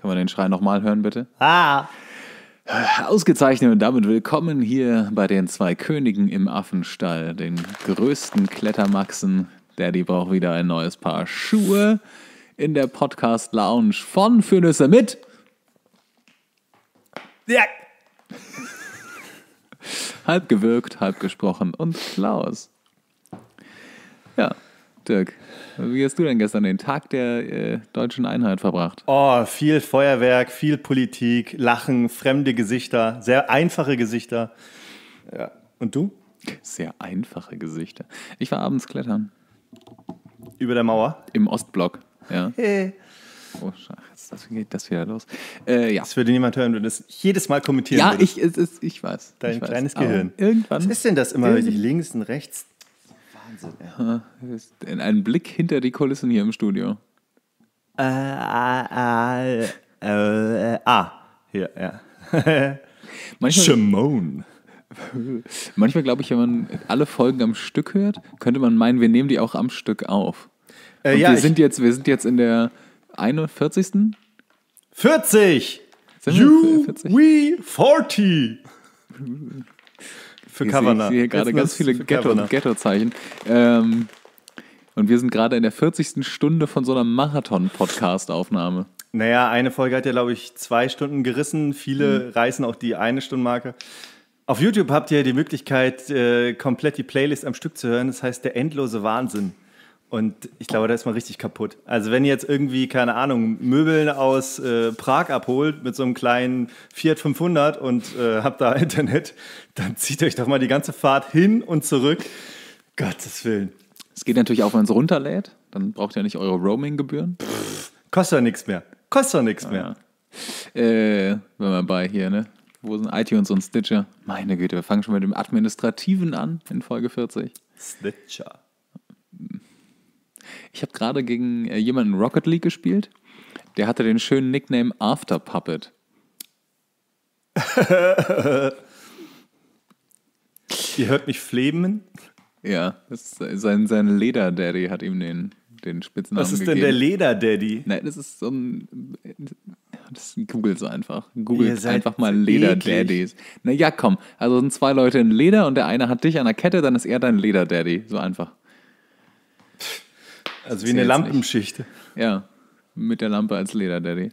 Kann man den Schrei nochmal hören, bitte? Ah! Ausgezeichnet und damit willkommen hier bei den zwei Königen im Affenstall, den größten Klettermaxen. Daddy braucht wieder ein neues Paar Schuhe in der Podcast-Lounge von Fürnüsse mit. Ja! Halb gewirkt, halb gesprochen und Klaus. Ja, Dirk, wie hast du denn gestern den Tag der deutschen Einheit verbracht? Oh, viel Feuerwerk, viel Politik, Lachen, fremde Gesichter, sehr einfache Gesichter. Ja. Und du? Sehr einfache Gesichter. Ich war abends klettern. Über der Mauer? Im Ostblock, ja. Hey. Oh, Scheiße, geht das wieder los? Ja. Das würde niemand hören, wenn du das jedes Mal kommentieren Ja, würdest. ich weiß. Dein ich weiß. kleines Aber Gehirn. irgendwann. Was ist denn das immer, wenn ich links und rechts... Wahnsinn, ey. Ein Blick hinter die Kulissen hier im Studio. Hier, ja. Manchmal glaube ich, wenn man alle Folgen am Stück hört, könnte man meinen, wir nehmen die auch am Stück auf. Und Ja, wir sind jetzt in der 41. 40! Sind wir You, 40? we, 40! Für Ich Kavanagh. sehe hier gerade ganz viele Ghetto-Zeichen. Und wir sind gerade in der 40. Stunde von so einer Marathon-Podcast-Aufnahme. Naja, eine Folge hat ja, glaube ich, 2 Stunden gerissen. Viele reißen auch die 1-Stunden-Marke. Auf YouTube habt ihr die Möglichkeit, komplett die Playlist am Stück zu hören. Das heißt, der endlose Wahnsinn. Und ich glaube, da ist man richtig kaputt. Also wenn ihr jetzt irgendwie, keine Ahnung, Möbeln aus Prag abholt mit so einem kleinen Fiat 500 und habt da Internet, dann zieht euch doch mal die ganze Fahrt hin und zurück. Gottes Willen. Es geht natürlich auch, wenn es runterlädt. Dann braucht ihr nicht eure Roaming-Gebühren. Kostet doch nichts mehr. Ja. Wenn wir bei hier, ne? Wo sind iTunes und Stitcher? Meine Güte, wir fangen schon mit dem Administrativen an in Folge 40. Stitcher. Ich habe gerade gegen jemanden Rocket League gespielt. Der hatte den schönen Nickname After Puppet. Ihr hört mich fleben. Ja, das ist sein Leder-Daddy hat ihm den Spitznamen gegeben. Was ist denn der Leder-Daddy? Nein, das ist so ein... Googles einfach. Googelt seid einfach mal so Leder-Daddies. Na ja, komm. Also sind 2 Leute in Leder und der eine hat dich an der Kette, dann ist er dein Leder-Daddy. So einfach. Also wie eine Lampenschicht. Ja, mit der Lampe als Leder-Daddy.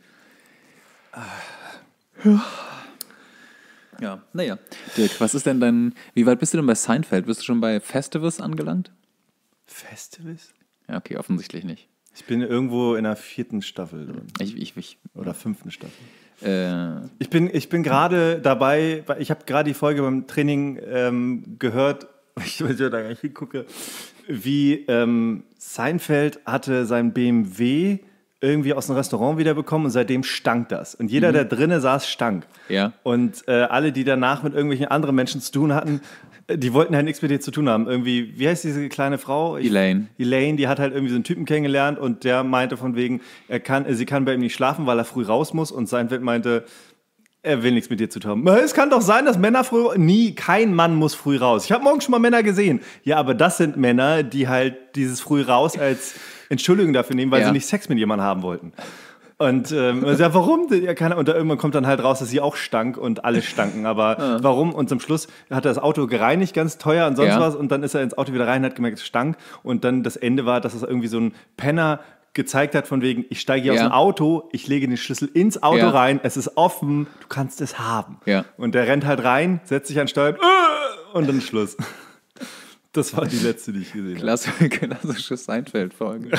Ja, naja. Dirk, was ist denn wie weit bist du denn bei Seinfeld? Bist du schon bei Festivus angelangt? Festivus? Ja, okay, offensichtlich nicht. Ich bin irgendwo in der 4. Staffel drin. Oder 5. Staffel. Ich bin gerade dabei, ich habe gerade die Folge beim Training gehört, ich weiß ja da gar nicht hingucke, wie Seinfeld hatte sein BMW irgendwie aus dem Restaurant wiederbekommen und seitdem stank das. Und jeder, der drinnen saß, stank. Ja. Und alle, die danach mit irgendwelchen anderen Menschen zu tun hatten, die wollten halt nichts mit dir zu tun haben. Irgendwie, wie heißt diese kleine Frau? Elaine, die hat halt irgendwie so einen Typen kennengelernt und der meinte von wegen, sie kann bei ihm nicht schlafen, weil er früh raus muss. Und Seinfeld meinte, er will nichts mit dir zu tun haben. Es kann doch sein, dass Männer kein Mann muss früh raus. Ich habe morgen schon mal Männer gesehen. Ja, aber das sind Männer, die halt dieses früh raus als Entschuldigung dafür nehmen, weil sie nicht Sex mit jemandem haben wollten. Und ja, warum? Und irgendwann kommt dann halt raus, dass sie auch stank und alle stanken. Aber warum? Und zum Schluss hat er das Auto gereinigt, ganz teuer und sonst was. Und dann ist er ins Auto wieder rein, hat gemerkt, es stank. Und dann das Ende war, dass es irgendwie so ein Penner gezeigt hat von wegen, ich steige hier aus dem Auto, ich lege den Schlüssel ins Auto rein, es ist offen, du kannst es haben. Ja. Und der rennt halt rein, setzt sich an Steuer und dann Schluss. Das war die letzte, die ich gesehen habe. Klassische Seinfeld-Folge.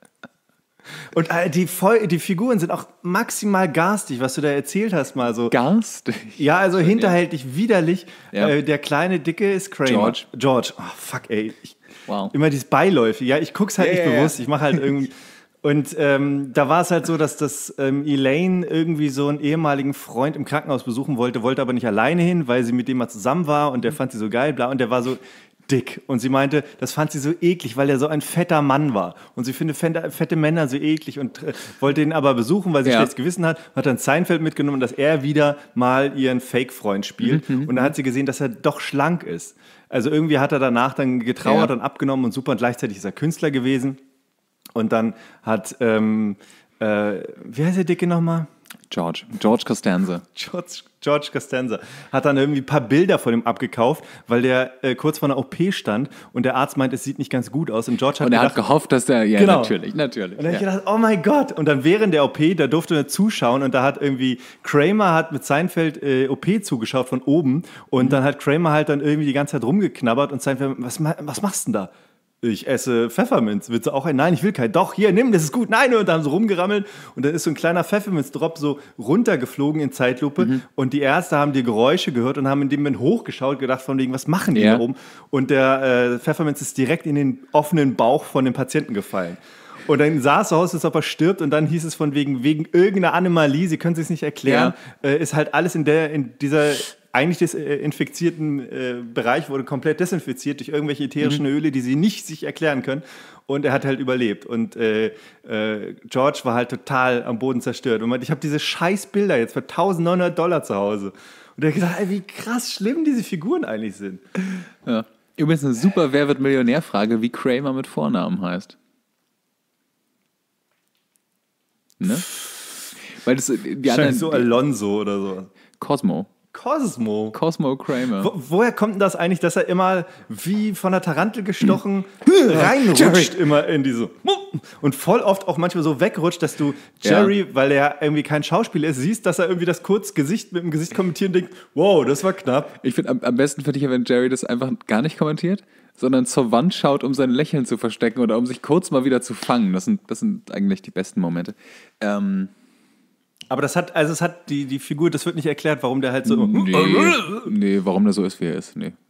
Und die Figuren sind auch maximal garstig, was du da erzählt hast mal so. Garstig? Ja, also hinterhältig, widerlich. Ja. Der kleine, dicke ist Kramer. George. Oh, fuck, ey. Immer dieses Beiläufige. Ja, ich guck's halt nicht bewusst. Ich mache halt irgendwie... Und da war es halt so, dass Elaine irgendwie so einen ehemaligen Freund im Krankenhaus besuchen wollte aber nicht alleine hin, weil sie mit dem mal zusammen war und der fand sie so geil, bla, und der war so dick. Und sie meinte, das fand sie so eklig, weil er so ein fetter Mann war. Und sie findet fette Männer so eklig und wollte ihn aber besuchen, weil sie schlechtes Gewissen hat. Hat dann Seinfeld mitgenommen, dass er wieder mal ihren Fake-Freund spielt. Und dann hat sie gesehen, dass er doch schlank ist. Also irgendwie hat er danach dann getrauert und abgenommen und super. Und gleichzeitig ist er Künstler gewesen. Und dann hat, wie heißt der Dicke nochmal? George Costanza. George Costanza hat dann irgendwie ein paar Bilder von ihm abgekauft, weil der kurz vor einer OP stand und der Arzt meint, es sieht nicht ganz gut aus. Und George hat Und er gedacht, hat gehofft, dass der, ja, genau. natürlich. Und dann habe ich Ja. gedacht, oh mein Gott. Und dann während der OP, da durfte er zuschauen und da hat irgendwie Kramer hat mit Seinfeld OP zugeschaut von oben und dann hat Kramer halt dann irgendwie die ganze Zeit rumgeknabbert und Seinfeld, was machst du denn da? Ich esse Pfefferminz. Willst du auch einen? Nein, ich will keinen. Doch, hier, nimm, das ist gut. Nein, und dann haben sie rumgerammelt und dann ist so ein kleiner Pfefferminz-Drop so runtergeflogen in Zeitlupe und die Ärzte haben die Geräusche gehört und haben in dem Moment hochgeschaut, gedacht von wegen, was machen die da oben? Und der Pfefferminz ist direkt in den offenen Bauch von dem Patienten gefallen. Und dann sah es so aus, als ob er stirbt und dann hieß es von wegen irgendeiner Anomalie, sie können es sich nicht erklären, ist halt alles in dieser eigentlich desinfizierten Bereich wurde komplett desinfiziert durch irgendwelche ätherischen Öle, die sie nicht sich erklären können. Und er hat halt überlebt. Und George war halt total am Boden zerstört. Und meinte, ich habe diese scheiß Bilder jetzt für $1.900 zu Hause. Und er hat gesagt, ey, wie krass schlimm diese Figuren eigentlich sind. Ja. Übrigens eine super Wer wird Millionär-Frage, wie Kramer mit Vornamen heißt. Ne? Weil das die anderen so Alonso oder so. Cosmo Kramer. Woher kommt denn das eigentlich, dass er immer wie von der Tarantel gestochen reinrutscht immer in diese und voll oft auch manchmal so wegrutscht, dass du Jerry, weil er irgendwie kein Schauspieler ist, siehst, dass er irgendwie das kurz mit dem Gesicht kommentiert und denkt, wow, das war knapp. Ich finde, am besten finde ich, wenn Jerry das einfach gar nicht kommentiert, sondern zur Wand schaut, um sein Lächeln zu verstecken oder um sich kurz mal wieder zu fangen. Das sind eigentlich die besten Momente. Aber es hat die Figur, das wird nicht erklärt, warum der halt so. Nee, warum der so ist, wie er ist. Nee.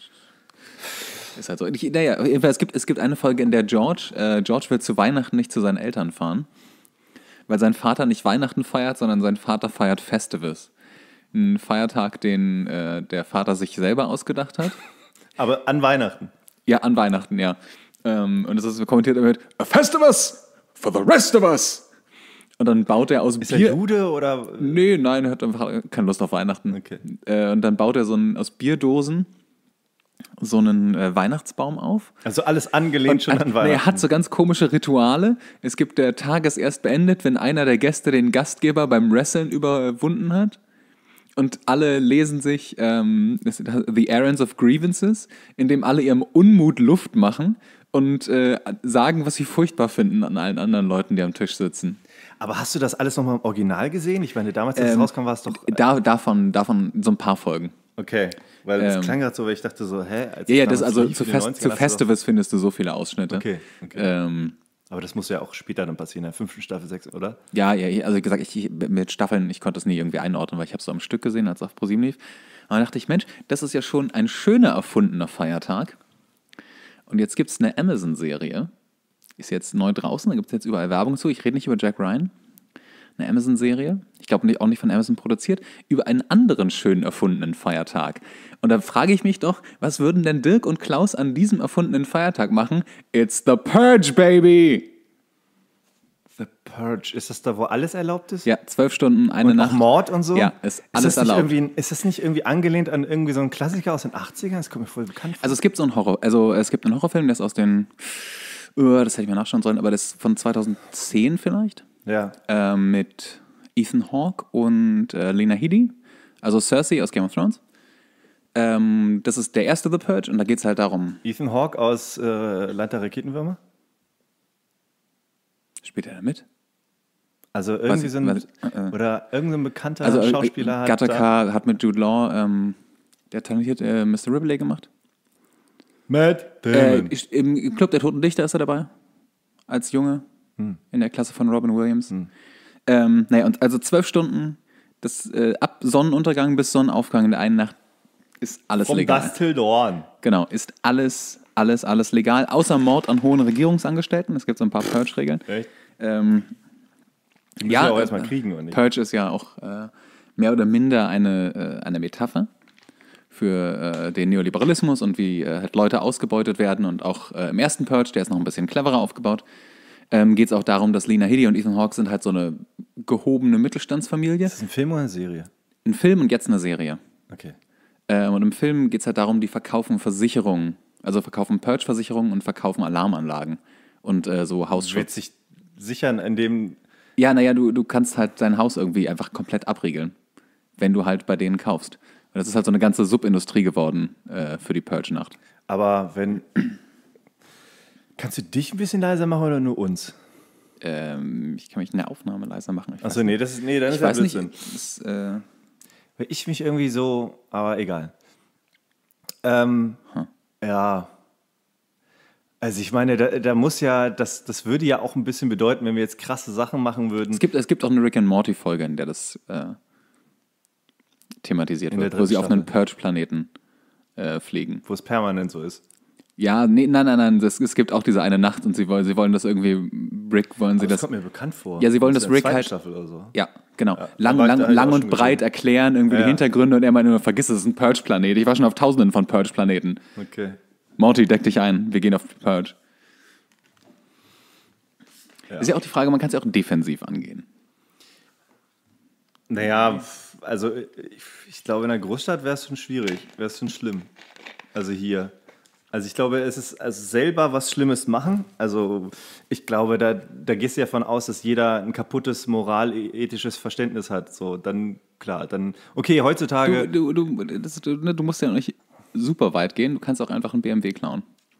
Ist halt so. Jedenfalls, es gibt eine Folge, in der George will zu Weihnachten nicht zu seinen Eltern fahren, weil sein Vater nicht Weihnachten feiert, sondern sein Vater feiert Festivus. Ein Feiertag, den der Vater sich selber ausgedacht hat. Aber an Weihnachten. Ja, an Weihnachten, ja. Und das ist kommentiert damit: A Festivus for the rest of us. Und dann baut er aus Ist Bier... er Jude oder... Nein, er hat einfach keine Lust auf Weihnachten. Okay. Und dann baut er aus Bierdosen so einen Weihnachtsbaum auf. Also alles angelehnt schon an Weihnachten. Er hat so ganz komische Rituale. Es gibt, der Tag ist erst beendet, wenn einer der Gäste den Gastgeber beim Wresteln überwunden hat. Und alle lesen sich The Errands of Grievances, in dem alle ihrem Unmut Luft machen und sagen, was sie furchtbar finden an allen anderen Leuten, die am Tisch sitzen. Aber hast du das alles nochmal im Original gesehen? Ich meine, damals, als es rauskam, war es doch... Davon so ein paar Folgen. Okay, weil das klang gerade so, weil ich dachte so, zu Festivus findest du so viele Ausschnitte. Okay. Aber das muss ja auch später dann passieren, in der 5. Staffel 6, oder? Ja, also wie gesagt, mit Staffeln, ich konnte das nie irgendwie einordnen, weil ich habe es so am Stück gesehen, als es auf ProSieben lief. Und dann dachte ich, Mensch, das ist ja schon ein schöner erfundener Feiertag. Und jetzt gibt es eine Amazon-Serie, ist jetzt neu draußen, da gibt es jetzt überall Werbung zu. Ich rede nicht über Jack Ryan. Eine Amazon-Serie, ich glaube auch nicht von Amazon produziert, über einen anderen schön erfundenen Feiertag. Und da frage ich mich doch, was würden denn Dirk und Klaus an diesem erfundenen Feiertag machen? It's the Purge, baby! The Purge, ist das da, wo alles erlaubt ist? Ja, 12 Stunden, eine und Nacht. Auch Mord und so? Ja, ist alles erlaubt. Ist das nicht irgendwie angelehnt an irgendwie so einen Klassiker aus den 80ern? Das kommt mir voll bekannt vor. Also es gibt einen Horrorfilm, der ist aus den, das hätte ich mir nachschauen sollen, aber das ist von 2010 vielleicht. Ja. Mit Ethan Hawke und Lena Headey, also Cersei aus Game of Thrones. Das ist der erste The Purge und da geht es halt darum. Ethan Hawke aus Land der Raketenwürmer? Spielt er da mit? Also irgendwie oder irgendein bekannter Schauspieler hat Gattaca hat mit Jude Law der talentiert Mr. Ripley gemacht. Matt Damon. Im Club der Toten Dichter ist er dabei. Als Junge. In der Klasse von Robin Williams. Und also 12 Stunden, ab Sonnenuntergang bis Sonnenaufgang in der einen Nacht ist alles legal. From dusk till dawn. Genau, ist alles legal, außer Mord an hohen Regierungsangestellten. Es gibt so ein paar Purge-Regeln. Echt? Ja, auch erstmal kriegen, oder nicht? Purge ist ja auch mehr oder minder eine Metapher für den Neoliberalismus und wie halt Leute ausgebeutet werden. Und auch im ersten Purge, der ist noch ein bisschen cleverer aufgebaut, geht es auch darum, dass Lena Headey und Ethan Hawke sind halt so eine gehobene Mittelstandsfamilie. Ist das ein Film oder eine Serie? Ein Film und jetzt eine Serie. Okay. Und im Film geht es halt darum, die verkaufen Versicherungen, also verkaufen Purge-Versicherungen und verkaufen Alarmanlagen und so Hausschutz. Wird sich sichern, indem Ja, naja, du kannst halt dein Haus irgendwie einfach komplett abriegeln, wenn du halt bei denen kaufst. Und das ist halt so eine ganze Subindustrie geworden für die Purge-Nacht. Aber wenn. Kannst du dich ein bisschen leiser machen oder nur uns? Ich kann mich in der Aufnahme leiser machen. Achso, nee, dann ist ich ja weiß nicht. Blödsinn. Weil ich mich irgendwie so, aber egal. Ja. Also ich meine, da muss ja, das würde ja auch ein bisschen bedeuten, wenn wir jetzt krasse Sachen machen würden. Es gibt auch eine Rick and Morty-Folge, in der das thematisiert In der wird, wo sie auf einen dritten Purge-Planeten fliegen. Wo es permanent so ist. Ja, nee, nein. Es gibt auch diese eine Nacht und sie wollen das irgendwie, Rick wollen sie Aber das das. kommt mir bekannt vor. Ja, sie wollen das ist ja Rick zweite halt. Staffel oder so. Ja, genau. Ja, Lang, da war ich lang, da lang auch und schon breit gesehen. erklären, irgendwie die Ja. Hintergründe und er meint immer, vergiss es, ist ein Purge-Planet. Ich war schon auf Tausenden von Purge-Planeten. Okay. Morty, deck dich ein, wir gehen auf Purge. Ja. Ist ja auch die Frage, man kann es ja auch defensiv angehen. Naja, also ich glaube, in einer Großstadt wäre es schon schwierig, wäre es schon schlimm. Also hier. Also ich glaube, es ist also selber was Schlimmes machen. Also ich glaube, da gehst du ja von aus, dass jeder ein kaputtes moralethisches Verständnis hat. So, dann, klar, dann, okay, heutzutage. Du musst ja nicht super weit gehen, du kannst auch einfach einen BMW klauen.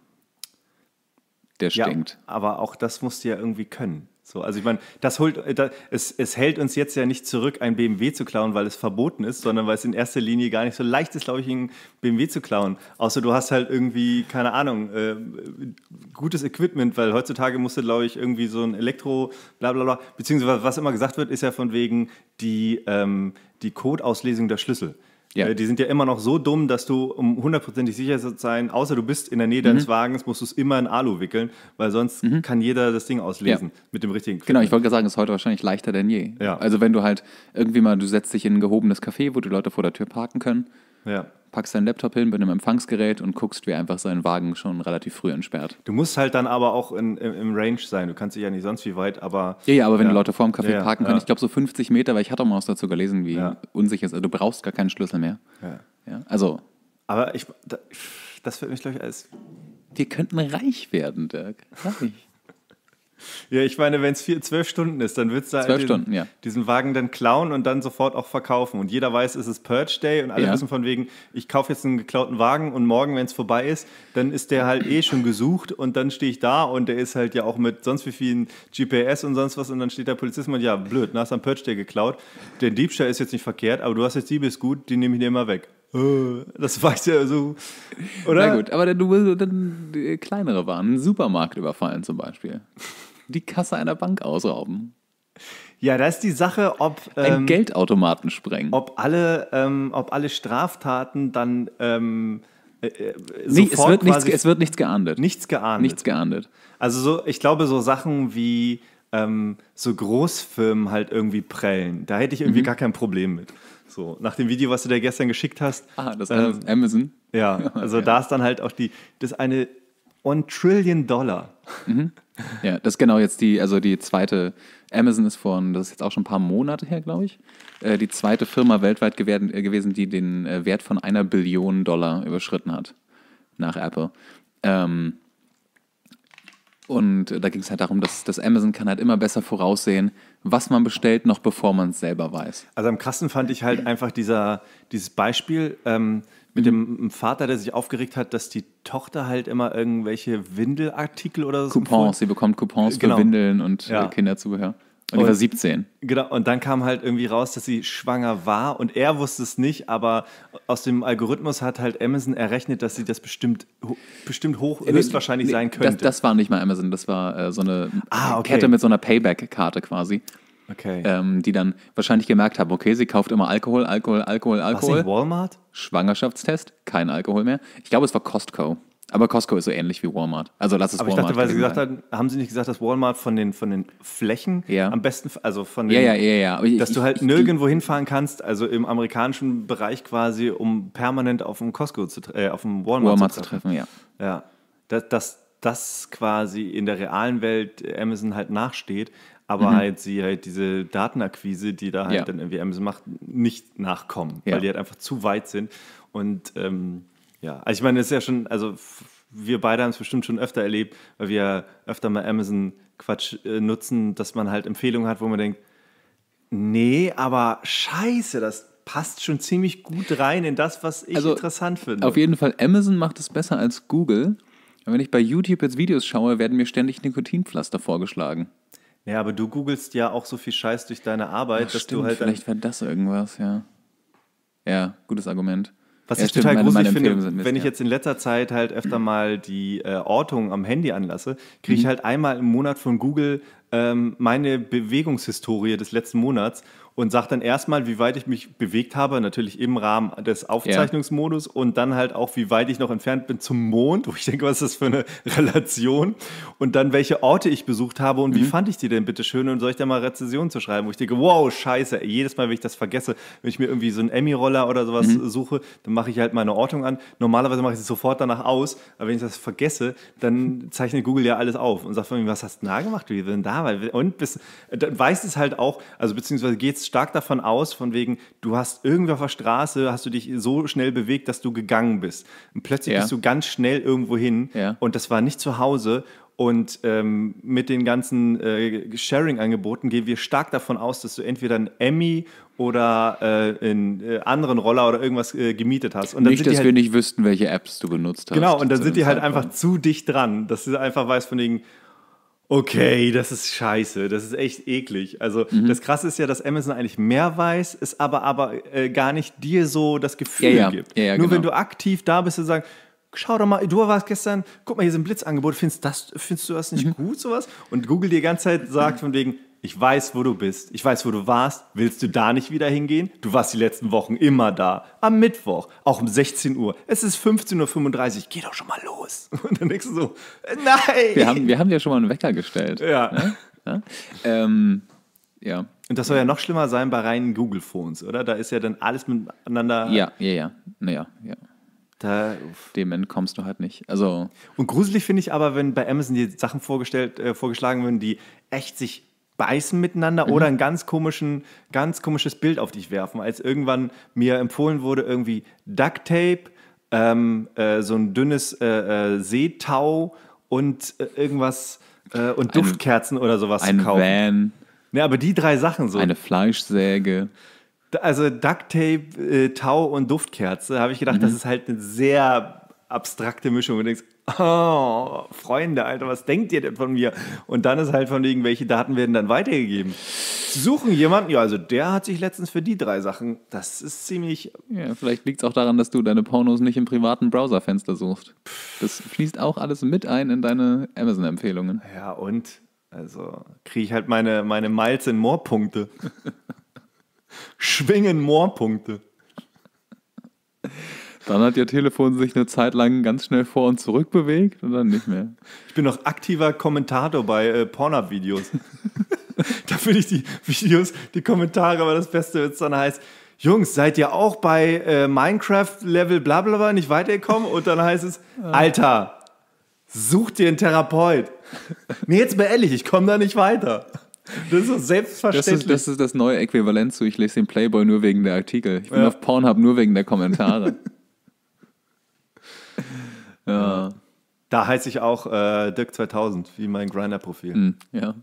Der Ja, stinkt. aber auch das musst du ja irgendwie können. So, also ich meine, es hält uns jetzt ja nicht zurück, ein BMW zu klauen, weil es verboten ist, sondern weil es in erster Linie gar nicht so leicht ist, glaube ich, einen BMW zu klauen. Außer du hast halt irgendwie, keine Ahnung, gutes Equipment, weil heutzutage musst du, glaube ich, irgendwie so ein Elektro, bla bla bla, beziehungsweise was immer gesagt wird, ist ja von wegen die Codeauslesung der Schlüssel. Ja. Die sind ja immer noch so dumm, dass du, um hundertprozentig sicher zu sein, außer du bist in der Nähe deines Wagens, musst du es immer in Alu wickeln, weil sonst kann jeder das Ding auslesen mit dem richtigen Genau, ich Equipment. wollte gerade sagen, es ist heute wahrscheinlich leichter denn je. Ja. Also wenn du halt irgendwie mal, du setzt dich in ein gehobenes Café, wo die Leute vor der Tür parken können, Ja. packst deinen Laptop hin mit einem Empfangsgerät und guckst, wie einfach seinen Wagen schon relativ früh entsperrt. Du musst halt dann aber auch im Range sein. Du kannst dich ja nicht sonst wie weit, aber. Ja, aber wenn die Leute vor dem Café Ja, parken können, ja. ich glaube so 50 Meter, weil ich hatte auch mal was dazu gelesen, wie Ja. unsicher es ist. Also du brauchst gar keinen Schlüssel mehr. Ja. Ja, also, Aber das wird mich, glaube ich, als. wir könnten reich werden, Dirk. Reich. Ja, ich meine, wenn es 12 Stunden ist, dann würdest du 12 Stunden, ja. diesen Wagen dann klauen und dann sofort auch verkaufen. Und jeder weiß, es ist Purge Day und alle Ja. wissen von wegen, ich kaufe jetzt einen geklauten Wagen und morgen, wenn es vorbei ist, dann ist der halt schon gesucht und dann stehe ich da und der ist halt ja auch mit sonst wie vielen GPS und sonst was und dann steht der Polizist und meint, ja, blöd, hast am Purge Day geklaut. Der Diebstahl ist jetzt nicht verkehrt, aber du hast jetzt Diebesgut, die nehme ich dir immer weg. Das weiß ja so, oder? Na gut, aber du willst dann kleinere Waren, einen Supermarkt überfallen zum Beispiel. Die Kasse einer Bank ausrauben. Ja, da ist die Sache, ob Einen Geldautomaten sprengen. ob alle Straftaten dann Nee, sofort quasi es wird nichts geahndet. nichts geahndet. Nichts geahndet. Also so, ich glaube, so Sachen wie so Großfirmen halt irgendwie prellen, da hätte ich irgendwie gar kein Problem mit. So, nach dem Video, was du da gestern geschickt hast. Das ist Amazon. Ja, also da ist dann halt auch das eine $1 Trillion. Ja, das ist genau jetzt die zweite, Amazon ist das ist jetzt auch schon ein paar Monate her, glaube ich, die zweite Firma weltweit gewesen, die den Wert von $1 Billion überschritten hat, nach Apple. Und da ging es halt darum, dass Amazon kann halt immer besser voraussehen, was man bestellt, noch bevor man es selber weiß. Also am krassen fand ich halt einfach dieses Beispiel mit dem Vater, der sich aufgeregt hat, dass die Tochter halt immer irgendwelche Windelartikel oder so. Coupons, sie bekommt Coupons Genau. für Windeln und Ja. Kinderzubehör. Und die war 17. Genau, und dann kam halt irgendwie raus, dass sie schwanger war und er wusste es nicht, aber aus dem Algorithmus hat halt Amazon errechnet, dass sie das bestimmt höchstwahrscheinlich sein könnte. Das war nicht mal Amazon, das war so eine Okay. Kette mit so einer Payback-Karte quasi, Okay. die dann wahrscheinlich gemerkt haben, okay, sie kauft immer Alkohol. Was nicht Walmart? Schwangerschaftstest, kein Alkohol mehr. Ich glaube, es war Costco. Aber Costco ist so ähnlich wie Walmart. Also lass es Aber ich Walmart dachte, weil sie gewesen gesagt sein. haben sie nicht gesagt, dass Walmart von den Flächen Ja. am besten, also von den, Ja. Aber dass du halt nirgendwo hinfahren kannst, also im amerikanischen Bereich quasi, um permanent auf dem auf dem Walmart zu treffen, ja. Ja, das quasi in der realen Welt Amazon halt nachsteht, aber halt sie halt diese Datenakquise, die da halt Ja. dann irgendwie Amazon macht, nicht nachkommen, Ja. weil die halt einfach zu weit sind. Und ja, also ich meine, das ist ja schon, also wir beide haben es bestimmt schon öfter erlebt, weil wir öfter mal Amazon Quatsch nutzen, dass man halt Empfehlungen hat, wo man denkt, nee, aber scheiße, das passt schon ziemlich gut rein in das, was ich interessant finde. Auf jeden Fall, Amazon macht es besser als Google. Wenn ich bei YouTube jetzt Videos schaue, werden mir ständig Nikotinpflaster vorgeschlagen. Ja, aber du googelst ja auch so viel Scheiß durch deine Arbeit, dass Stimmt, du halt vielleicht wäre das irgendwas, ja. Ja, gutes Argument. Was ja, ich total gruselig finde, sind wenn ich jetzt in letzter Zeit halt öfter mal die Ortung am Handy anlasse, kriege ich halt einmal im Monat von Google meine Bewegungshistorie des letzten Monats und sage dann erstmal, wie weit ich mich bewegt habe, natürlich im Rahmen des Aufzeichnungsmodus und dann halt auch, wie weit ich noch entfernt bin zum Mond, wo ich denke, was ist das für eine Relation? Und dann, welche Orte ich besucht habe und wie fand ich die denn bitte schön und soll ich da mal Rezensionen zu schreiben, wo ich denke, wow, scheiße, jedes Mal, wenn ich das vergesse, wenn ich mir irgendwie so einen Emmy-Roller oder sowas suche, dann mache ich halt meine Ortung an. Normalerweise mache ich es sofort danach aus, aber wenn ich das vergesse, dann zeichnet Google ja alles auf und sagt von mir, was hast du da gemacht? Wie denn da? Und dann weiß es halt auch, also beziehungsweise geht es stark davon aus, von wegen, du hast irgendwie auf der Straße, hast du dich so schnell bewegt, dass du gegangen bist. Und plötzlich bist du ganz schnell irgendwo hin und das war nicht zu Hause. Und mit den ganzen Sharing-Angeboten gehen wir stark davon aus, dass du entweder ein Emmy oder einen anderen Roller oder irgendwas gemietet hast. Und dann nicht, dass wir nicht wüssten, welche Apps du benutzt hast. Genau, und dann sind die halt einfach zu dicht dran, dass du einfach weißt von wegen, okay, das ist scheiße, das ist echt eklig. Also das Krasse ist ja, dass Amazon eigentlich mehr weiß, es aber gar nicht dir so das Gefühl gibt. Ja, Nur genau. wenn du aktiv da bist und sagst, schau doch mal, du warst gestern, guck mal, hier sind Blitzangebote, findest du das nicht gut, sowas? Und Google die ganze Zeit sagt von wegen, ich weiß, wo du bist, ich weiß, wo du warst, willst du da nicht wieder hingehen? Du warst die letzten Wochen immer da, am Mittwoch, auch um 16 Uhr, es ist 15:35 Uhr, geh doch schon mal los. Und dann denkst du so, nein! Wir haben ja schon mal einen Wecker gestellt. Ja. Ne? Ja. Und das soll ja noch schlimmer sein bei reinen Google-Phones, oder? Da ist ja dann alles miteinander... Ja. Naja, ja. Dem entkommst du halt nicht. Also und gruselig finde ich aber, wenn bei Amazon die Sachen vorgeschlagen werden, die echt sich beißen miteinander oder ein ganz komisches Bild auf dich werfen. Als irgendwann mir empfohlen wurde, irgendwie Duct Tape, so ein dünnes Seetau und irgendwas und Duftkerzen oder sowas zu kaufen. Van. Ja, aber die 3 Sachen so. Eine Fleischsäge. Also Duct Tape, Tau und Duftkerze, habe ich gedacht, das ist halt eine sehr abstrakte Mischung. Und du denkst, oh, Freunde, Alter, was denkt ihr denn von mir? Und dann ist halt von wegen, welche Daten werden dann weitergegeben. Sie suchen jemanden, ja, also der hat sich letztens für die 3 Sachen, das ist ziemlich... Ja, vielleicht liegt es auch daran, dass du deine Pornos nicht im privaten Browserfenster suchst. Das fließt auch alles mit ein in deine Amazon-Empfehlungen. Ja, und? Also kriege ich halt meine Miles in More-Punkte. Schwingen More-Punkte. Dann hat ihr Telefon sich eine Zeit lang ganz schnell vor und zurück bewegt und dann nicht mehr. Ich bin noch aktiver Kommentator bei Pornhub-Videos. Da finde ich die Videos, die Kommentare, aber das Beste, wenn es dann heißt, Jungs, seid ihr auch bei Minecraft-Level blablabla nicht weitergekommen? Und dann heißt es, Alter, such dir einen Therapeut. Nee, jetzt mal ehrlich, ich komme da nicht weiter. Das ist so selbstverständlich. Das ist das neue Äquivalent zu, ich lese den Playboy nur wegen der Artikel. Ich bin auf Pornhub nur wegen der Kommentare. Ja. Da heiße ich auch Dirk 2000, wie mein Grindr-Profil. Ja.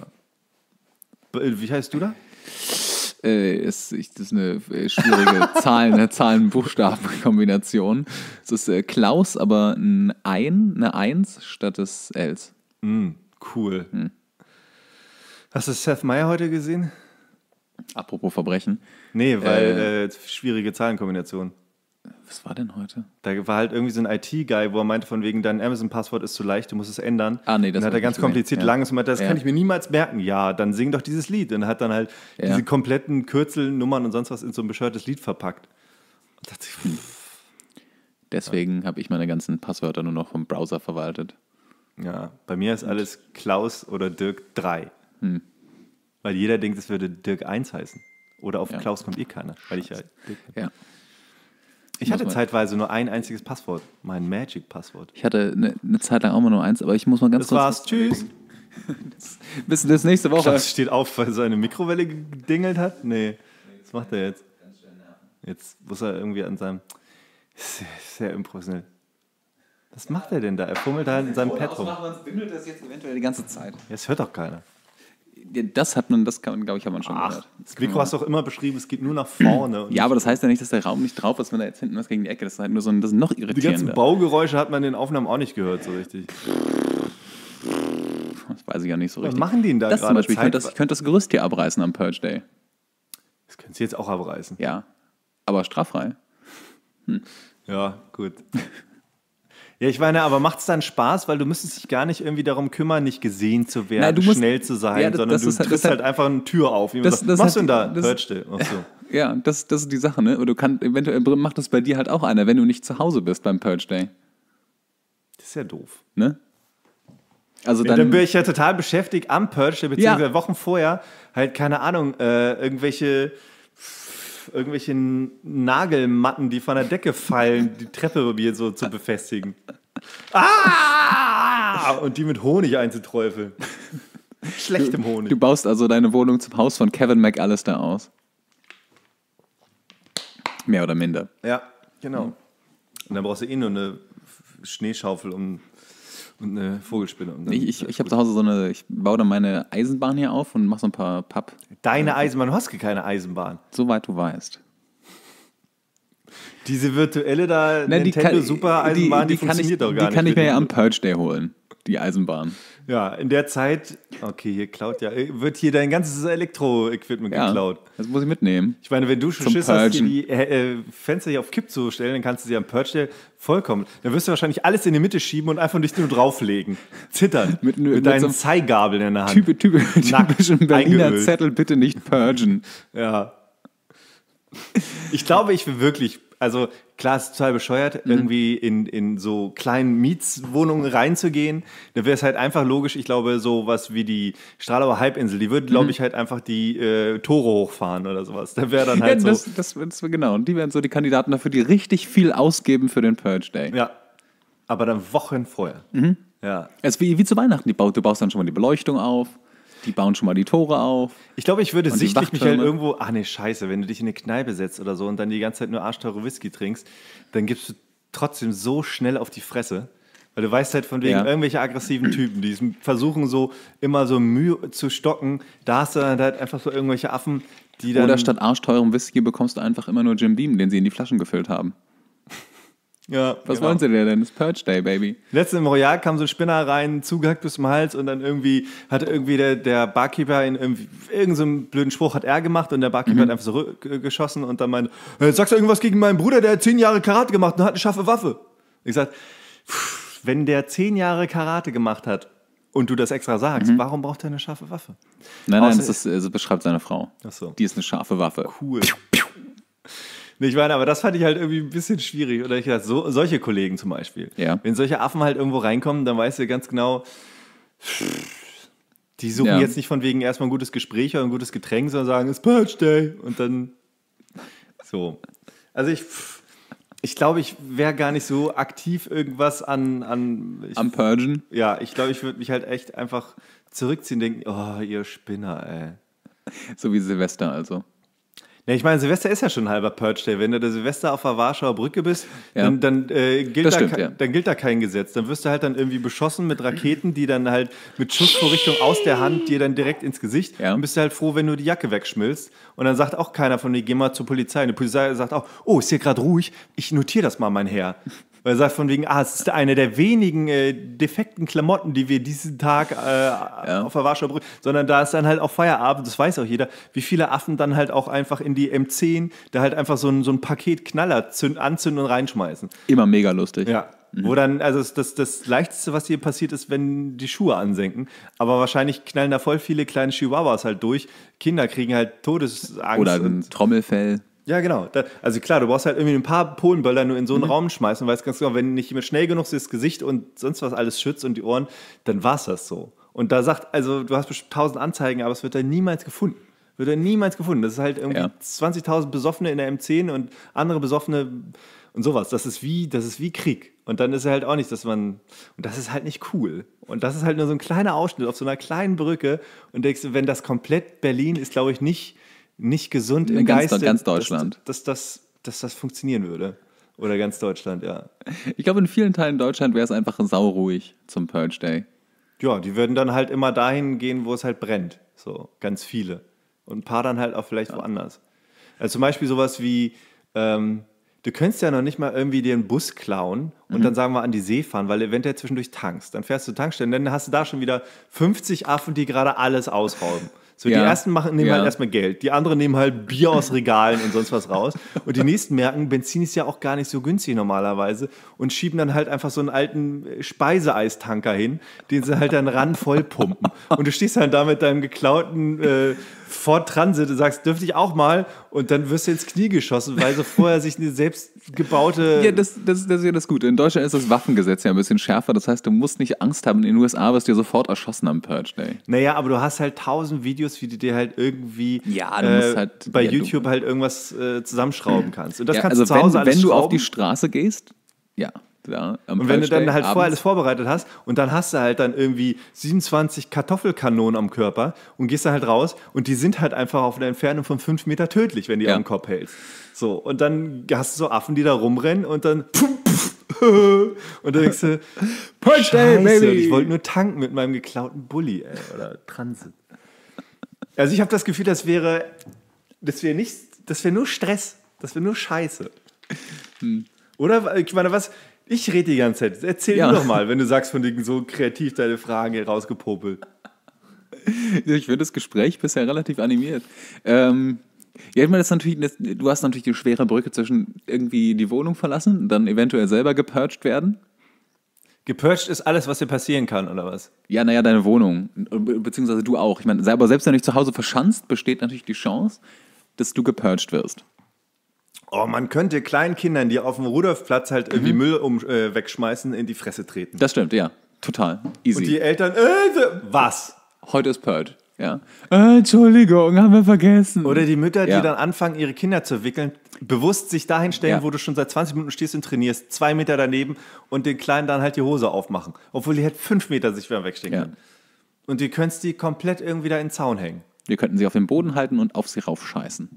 Wie heißt du da? Das ist eine schwierige Zahlen-Buchstaben-Kombination. Es ist Klaus, aber eine Eins statt des Ls. Cool. Hast du Seth Meyers heute gesehen? Apropos Verbrechen. Nee, weil schwierige Zahlenkombination. Was war denn heute? Da war halt irgendwie so ein IT-Guy, wo er meinte, von wegen, dein Amazon-Passwort ist zu leicht, du musst es ändern. Nee, das und dann hat er ganz kompliziert langes und meinte, das kann ich mir niemals merken. Ja, dann sing doch dieses Lied. Und hat dann halt diese kompletten Kürzel, Nummern und sonst was in so ein bescheuertes Lied verpackt. Und dachte ich, deswegen habe ich meine ganzen Passwörter nur noch vom Browser verwaltet. Ja, bei mir ist alles Klaus oder Dirk 3. Weil jeder denkt, es würde Dirk 1 heißen. Oder auf Klaus kommt keiner. Weil ich Ich hatte zeitweise nur ein einziges Passwort. Mein Magic-Passwort. Ich hatte eine Zeit lang auch mal nur eins, aber ich muss mal ganz kurz... Das war's, tschüss. Bis nächste Woche. Klaus steht auf, weil seine Mikrowelle gedingelt hat? Nee, was macht er jetzt? Jetzt muss er irgendwie an seinem... Sehr, sehr unprofessionell. Was macht er denn da? Er fummelt da in seinem Pad rum. Sonst wimmelt das jetzt eventuell die ganze Zeit. Das hört doch keiner. Ja, das hat man schon gehört. Das Mikro hast du auch immer beschrieben, es geht nur nach vorne. Ja, aber das heißt ja nicht, dass der Raum nicht drauf ist, wenn da jetzt hinten was gegen die Ecke ist. Das ist halt nur so das ist noch Die ganzen irritierender. Baugeräusche hat man in den Aufnahmen auch nicht gehört so richtig. Das weiß ich ja nicht so richtig. Was machen die denn da das gerade? Zum Beispiel, ich könnte das Gerüst hier abreißen am Purge Day. Das können sie jetzt auch abreißen. Ja, aber straffrei. Ja, gut. Ja, ich meine, aber macht es dann Spaß, weil du müsstest dich gar nicht irgendwie darum kümmern, nicht gesehen zu werden, Nein, du musst, schnell zu sein, ja, sondern du trittst halt einfach eine Tür auf. Was machst du denn da? Purge Day. Ach so. Ja, das ist die Sache, ne? Und eventuell macht das bei dir halt auch einer, wenn du nicht zu Hause bist beim Purge Day. Das ist ja doof. Ne? Also Ja, dann bin ich ja total beschäftigt am Purge Day, beziehungsweise Ja. Wochen vorher, halt, keine Ahnung, irgendwelche Nagelmatten, die von der Decke fallen, die Treppe bei mir so zu befestigen. Und die mit Honig einzuträufeln. Schlechtem Honig. Du baust also deine Wohnung zum Haus von Kevin McAllister aus. Mehr oder minder. Ja, genau. Und dann brauchst du nur eine Schneeschaufel und eine Vogelspinne. Und dann Ich habe zu Hause ich baue dann meine Eisenbahn hier auf und mache so ein paar Papp. Deine Eisenbahn, du hast keine Eisenbahn. Soweit du weißt. Diese virtuelle da, Nintendo Super Eisenbahn, die funktioniert doch gar nicht. Die kann ich mir ja am Purge Day holen, die Eisenbahn. Ja, in der Zeit, okay, hier wird hier dein ganzes Elektro-Equipment geklaut. Das muss ich mitnehmen. Ich meine, wenn du schon Schiss hast, hier die Fenster hier auf Kipp zu stellen, dann kannst du sie am Purge Day vollkommen. Dann wirst du wahrscheinlich alles in die Mitte schieben und einfach nicht nur drauflegen. Zittern. mit deinen so Zeigabeln in der Hand. Typischen Berliner eingeölt. Zettel, bitte nicht purgen. Ja. Ich glaube, ich will wirklich, also klar, es ist total bescheuert, irgendwie in so kleinen Mietswohnungen reinzugehen. Da wäre es halt einfach logisch, ich glaube, sowas wie die Stralauer Halbinsel, die würde, glaube ich, halt einfach die Tore hochfahren oder sowas. Da wäre dann halt genau. Und die wären so die Kandidaten dafür, die richtig viel ausgeben für den Purge Day. Ja, aber dann Wochen vorher. Ja. Es ist wie zu Weihnachten. Du baust dann schon mal die Beleuchtung auf. Die bauen schon mal die Tore auf. Ich glaube, ich würde Und die sichtlich mich halt Wachtürme. irgendwo, scheiße, wenn du dich in eine Kneipe setzt oder so und dann die ganze Zeit nur arschteure Whisky trinkst, dann gibst du trotzdem so schnell auf die Fresse. Weil du weißt halt von wegen irgendwelche aggressiven Typen, die versuchen so immer so Mühe zu stocken. Da hast du dann halt einfach so irgendwelche Affen, die dann... Oder statt arschteurem Whisky bekommst du einfach immer nur Jim Beam, den sie in die Flaschen gefüllt haben. Ja, Was wollen sie denn? Das ist Purge Day, Baby. Letztens im Royal kam so ein Spinner rein, zugehackt bis zum Hals und dann hat der Barkeeper irgend so einen blöden Spruch hat er gemacht und der Barkeeper hat einfach so geschossen und dann meinte, sagst du irgendwas gegen meinen Bruder, der hat 10 Jahre Karate gemacht und hat eine scharfe Waffe. Ich sag, wenn der 10 Jahre Karate gemacht hat und du das extra sagst, warum braucht er eine scharfe Waffe? Nein, das beschreibt seine Frau. Ach so. Die ist eine scharfe Waffe. Cool. Nee, ich meine, aber das fand ich halt irgendwie ein bisschen schwierig. Oder ich dachte, solche Kollegen zum Beispiel. Ja. Wenn solche Affen halt irgendwo reinkommen, dann weißt du ganz genau, die suchen jetzt nicht von wegen erstmal ein gutes Gespräch oder ein gutes Getränk, sondern sagen, it's Purge Day. Und dann so. Also ich glaube, ich wäre gar nicht so aktiv irgendwas am Purgen? Ja, ich glaube, ich würde mich halt echt einfach zurückziehen und denken, oh, ihr Spinner, ey. So wie Silvester also. Ja, ich meine, Silvester ist ja schon ein halber Purge Day. Wenn du der Silvester auf der Warschauer Brücke bist, dann gilt da kein Gesetz. Dann wirst du halt dann irgendwie beschossen mit Raketen, die dann halt mit Schussvorrichtung aus der Hand dir dann direkt ins Gesicht. Ja. Dann bist du halt froh, wenn du die Jacke wegschmilzt. Und dann sagt auch keiner von dir, geh mal zur Polizei. Und die Polizei sagt auch, oh, ist hier gerade ruhig, ich notiere das mal, mein Herr. Weil er sagt von wegen, es ist eine der wenigen defekten Klamotten, die wir diesen Tag auf der Warschauer Brücke, sondern da ist dann halt auch Feierabend, das weiß auch jeder, wie viele Affen dann halt auch einfach in die M10 da halt einfach so ein Paket Knaller anzünden und reinschmeißen. Immer mega lustig. Ja. Wo dann, also das Leichteste, was hier passiert, ist, wenn die Schuhe ansenken. Aber wahrscheinlich knallen da voll viele kleine Chihuahuas halt durch. Kinder kriegen halt Todesangst. Oder ein Trommelfell. Ja, genau. Also klar, du brauchst halt irgendwie ein paar Polenböller nur in so einen Raum schmeißen und weißt ganz genau, wenn nicht jemand schnell genug das Gesicht und sonst was alles schützt und die Ohren, dann war's das so. Und da sagt, also du hast bestimmt 1000 Anzeigen, aber es wird da niemals gefunden. Das ist halt irgendwie 20.000 Besoffene in der M10 und andere Besoffene und sowas. Das ist wie Krieg. Und dann ist er halt auch nicht, und das ist halt nicht cool. Und das ist halt nur so ein kleiner Ausschnitt auf so einer kleinen Brücke und denkst du, wenn das komplett Berlin ist, glaube ich, nicht gesund im Geiste, ganz Deutschland. dass das funktionieren würde. Oder ganz Deutschland, ja. Ich glaube, in vielen Teilen Deutschland wäre es einfach sauruhig zum Purge Day. Ja, die würden dann halt immer dahin gehen, wo es halt brennt. So, ganz viele. Und ein paar dann halt auch vielleicht woanders. Also zum Beispiel sowas wie, du könntest ja noch nicht mal irgendwie dir einen Bus klauen und dann sagen wir an die See fahren, weil eventuell zwischendurch tankst. Dann fährst du Tankstellen, dann hast du da schon wieder 50 Affen, die gerade alles ausrauben. So, die ersten nehmen halt erstmal Geld, die anderen nehmen halt Bier aus Regalen und sonst was raus. Und die nächsten merken, Benzin ist ja auch gar nicht so günstig normalerweise und schieben dann halt einfach so einen alten Speiseeistanker hin, den sie halt dann ran voll pumpen. Und du stehst halt da mit deinem geklauten Ford Transit und sagst, dürfte ich auch mal? Und dann wirst du ins Knie geschossen, weil so vorher sich eine selbstgebaute... Ja, das ist ja das Gute. In Deutschland ist das Waffengesetz ja ein bisschen schärfer. Das heißt, du musst nicht Angst haben. In den USA wirst du dir sofort erschossen am Purge Day. Naja, aber du hast halt 1000 Videos, wie du dir halt irgendwie Ja, du musst halt, bei ja, YouTube halt irgendwas zusammenschrauben kannst. Und das Ja, kannst also du zu Hause alles wenn du schrauben. auf die Straße gehst, ja. Da, am Und wenn du Purge Day dann halt vorher alles abends, vorbereitet hast und dann hast du halt dann irgendwie 27 Kartoffelkanonen am Körper und gehst dann halt raus und die sind halt einfach auf einer Entfernung von 5 Meter tödlich, wenn die Ja. am Kopf hältst. So, und dann hast du so Affen, die da rumrennen und dann und dann denkst du, Purge Day, Scheiße, baby! ich wollte nur tanken mit meinem geklauten Bulli, ey, oder Transit. Also ich habe das Gefühl, das wäre nur Stress, das wäre nur Scheiße. Oder? Ich meine, ich rede die ganze Zeit. Erzähl Ja. du doch mal, wenn du sagst von denen so kreativ deine Fragen hier rausgepopelt. Ich finde das Gespräch bisher relativ animiert. Ja, ich meine, du hast natürlich die schwere Brücke zwischen irgendwie die Wohnung verlassen und dann eventuell selber gepurged werden. Gepurged ist alles, was dir passieren kann, oder was? Ja, naja, deine Wohnung, beziehungsweise du auch. Ich meine, selbst wenn du dich zu Hause verschanzt, besteht natürlich die Chance, dass du gepurged wirst. Oh, man könnte kleinen Kindern, die auf dem Rudolfplatz halt irgendwie Müll wegschmeißen, in die Fresse treten. Das stimmt, ja. Total. Easy. Und die Eltern, was? Heute ist Purge, ja. Entschuldigung, haben wir vergessen. Oder die Mütter, die Ja. dann anfangen, ihre Kinder zu wickeln, bewusst sich dahin stellen, Ja. wo du schon seit 20 Minuten stehst und trainierst, 2 Meter daneben und den Kleinen dann halt die Hose aufmachen. Obwohl die halt 5 Meter sich wieder wegstecken Ja. können. Und du könntest die komplett irgendwie da in den Zaun hängen. Wir könnten sie auf den Boden halten und auf sie raufscheißen.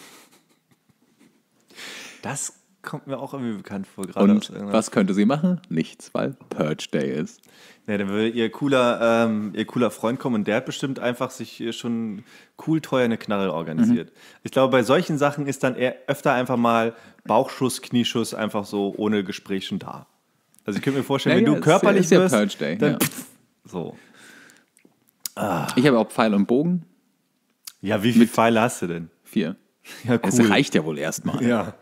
Das kommt mir auch irgendwie bekannt vor. Gerade Und aus irgendeiner- was könnte sie machen? Nichts, weil Purge Day ist. Ja, dann würde ihr cooler Freund kommen und der hat bestimmt einfach sich schon cool teuer eine Knarre organisiert. Ich glaube, bei solchen Sachen ist dann eher öfter einfach mal Bauchschuss, Knieschuss einfach so ohne Gespräch schon da. Also ich könnte mir vorstellen, wenn Ja, du körperlich ist ja wirst, Purge Day, dann ja. so. Ich habe auch Pfeil und Bogen. Ja, wie viele Pfeile hast du denn? 4. Ja, Es reicht ja wohl erstmal. Ja.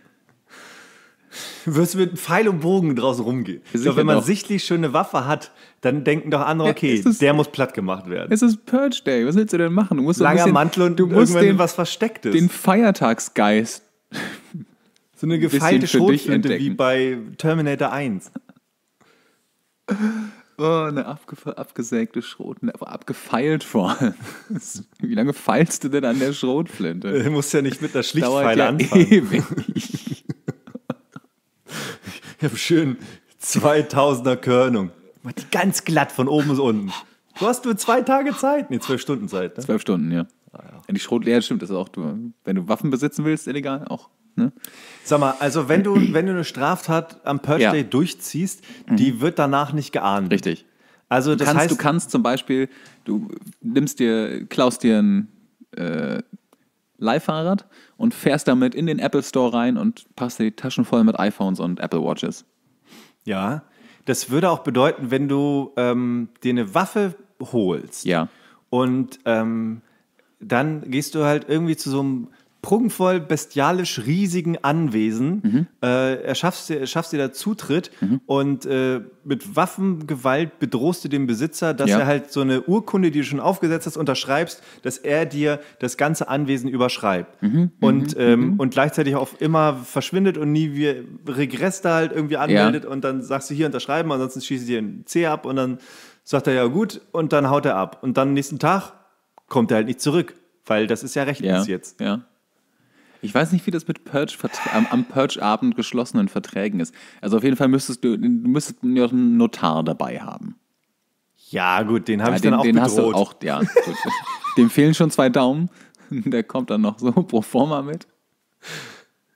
Du wirst mit Pfeil und Bogen draußen rumgehen. Ich Sicher glaube, wenn man doch. sichtlich schon eine Waffe hat, dann denken doch andere, Ja, okay, ist es- der muss platt gemacht werden. Es ist Purge Day. Was willst du denn machen? Du musst so ein Langer bisschen, Mantel und du musst irgendwann was Verstecktes. den Feiertagsgeist. So eine bisschen gefeilte für dich Schrotflinte wie entdecken. bei Terminator 1. Oh, eine abgesägte Schrotflinte, aber abgefeilt vor allem. Wie lange feilst du denn an der Schrotflinte? Du musst ja nicht mit einer Dauert Schlichtpfeile ja anfangen. ewig. Ich habe schön 2000er Körnung. Mach die ganz glatt von oben bis unten. Du hast nur 2 Tage Zeit. Nee, 12 Stunden Zeit. Ne? 12 Stunden, ja. Ja, die Schrotflinte, stimmt, das ist auch, wenn du Waffen besitzen willst, illegal auch. Ne? Sag mal, also wenn du eine Straftat am Purge Ja. Day durchziehst, die wird danach nicht geahndet. Richtig. Also das heißt, Du kannst zum Beispiel, du klaust dir ein Leihfahrrad und fährst damit in den Apple Store rein und passt dir die Taschen voll mit iPhones und Apple Watches. ja, das würde auch bedeuten, wenn du dir eine Waffe holst Ja. und dann gehst du halt irgendwie zu so einem prunkvoll, bestialisch riesigen Anwesen, schaffst dir da Zutritt und mit Waffengewalt bedrohst du den Besitzer, dass Ja. er halt so eine Urkunde, die du schon aufgesetzt hast, unterschreibst, dass er dir das ganze Anwesen überschreibt. Und gleichzeitig auch immer verschwindet und nie wie Regress da halt irgendwie anmeldet und dann sagst du hier unterschreiben, ansonsten schieße ich dir einen C ab und dann sagt er ja gut und dann haut er ab. Und dann nächsten Tag kommt er halt nicht zurück, weil das ist ja rechtens jetzt. Ja. Ich weiß nicht, wie das mit am Purge-Abend geschlossenen Verträgen ist. Also auf jeden Fall müsstest du ja einen Notar dabei haben. Ja, gut, den habe ich den, dann auch den bedroht. hast du auch, ja. Gut. Dem fehlen schon 2 Daumen. Der kommt dann noch so pro forma mit.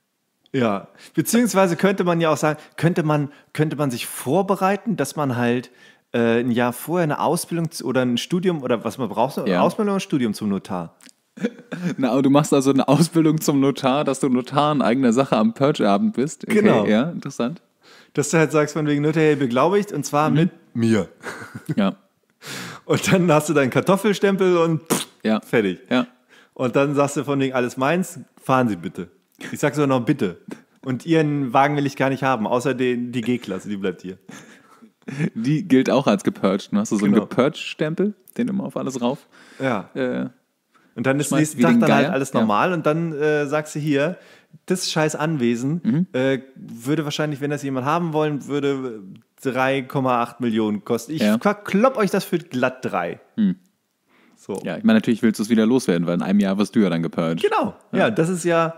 Ja, beziehungsweise könnte man ja auch sagen, könnte man sich vorbereiten, dass man halt ein Jahr vorher eine Ausbildung oder ein Studium oder was man braucht, eine Ja. Ausbildung oder ein Studium zum Notar. Na, aber du machst also eine Ausbildung zum Notar, dass du Notar in eigener Sache am Purge-Abend bist. Okay, Genau. Ja, interessant. Dass du halt sagst, von wegen notariell beglaubigt und zwar mit mir. Ja, Und dann hast du deinen Kartoffelstempel und ja. fertig. Ja. Und dann sagst du von wegen alles meins, fahren Sie bitte. Ich sag sogar noch bitte. Und Ihren Wagen will ich gar nicht haben, außer die G-Klasse, die bleibt hier. Die gilt auch als gepurged. Ne? Hast du so einen Genau. gepurged-Stempel, den immer auf alles rauf? Ja. Äh, Und dann ist schmeißt nächsten wie Tag den dann halt Geier. alles Ja. normal und dann sagst du hier, das scheiß Anwesen würde wahrscheinlich, wenn das jemand haben wollen würde, 3,8 Millionen kosten. Ich Ja. klopp euch das für glatt 3. So. ja, ich meine, natürlich willst du es wieder loswerden, weil in einem Jahr wirst du ja dann gepurged. Genau, ja, das ist ja.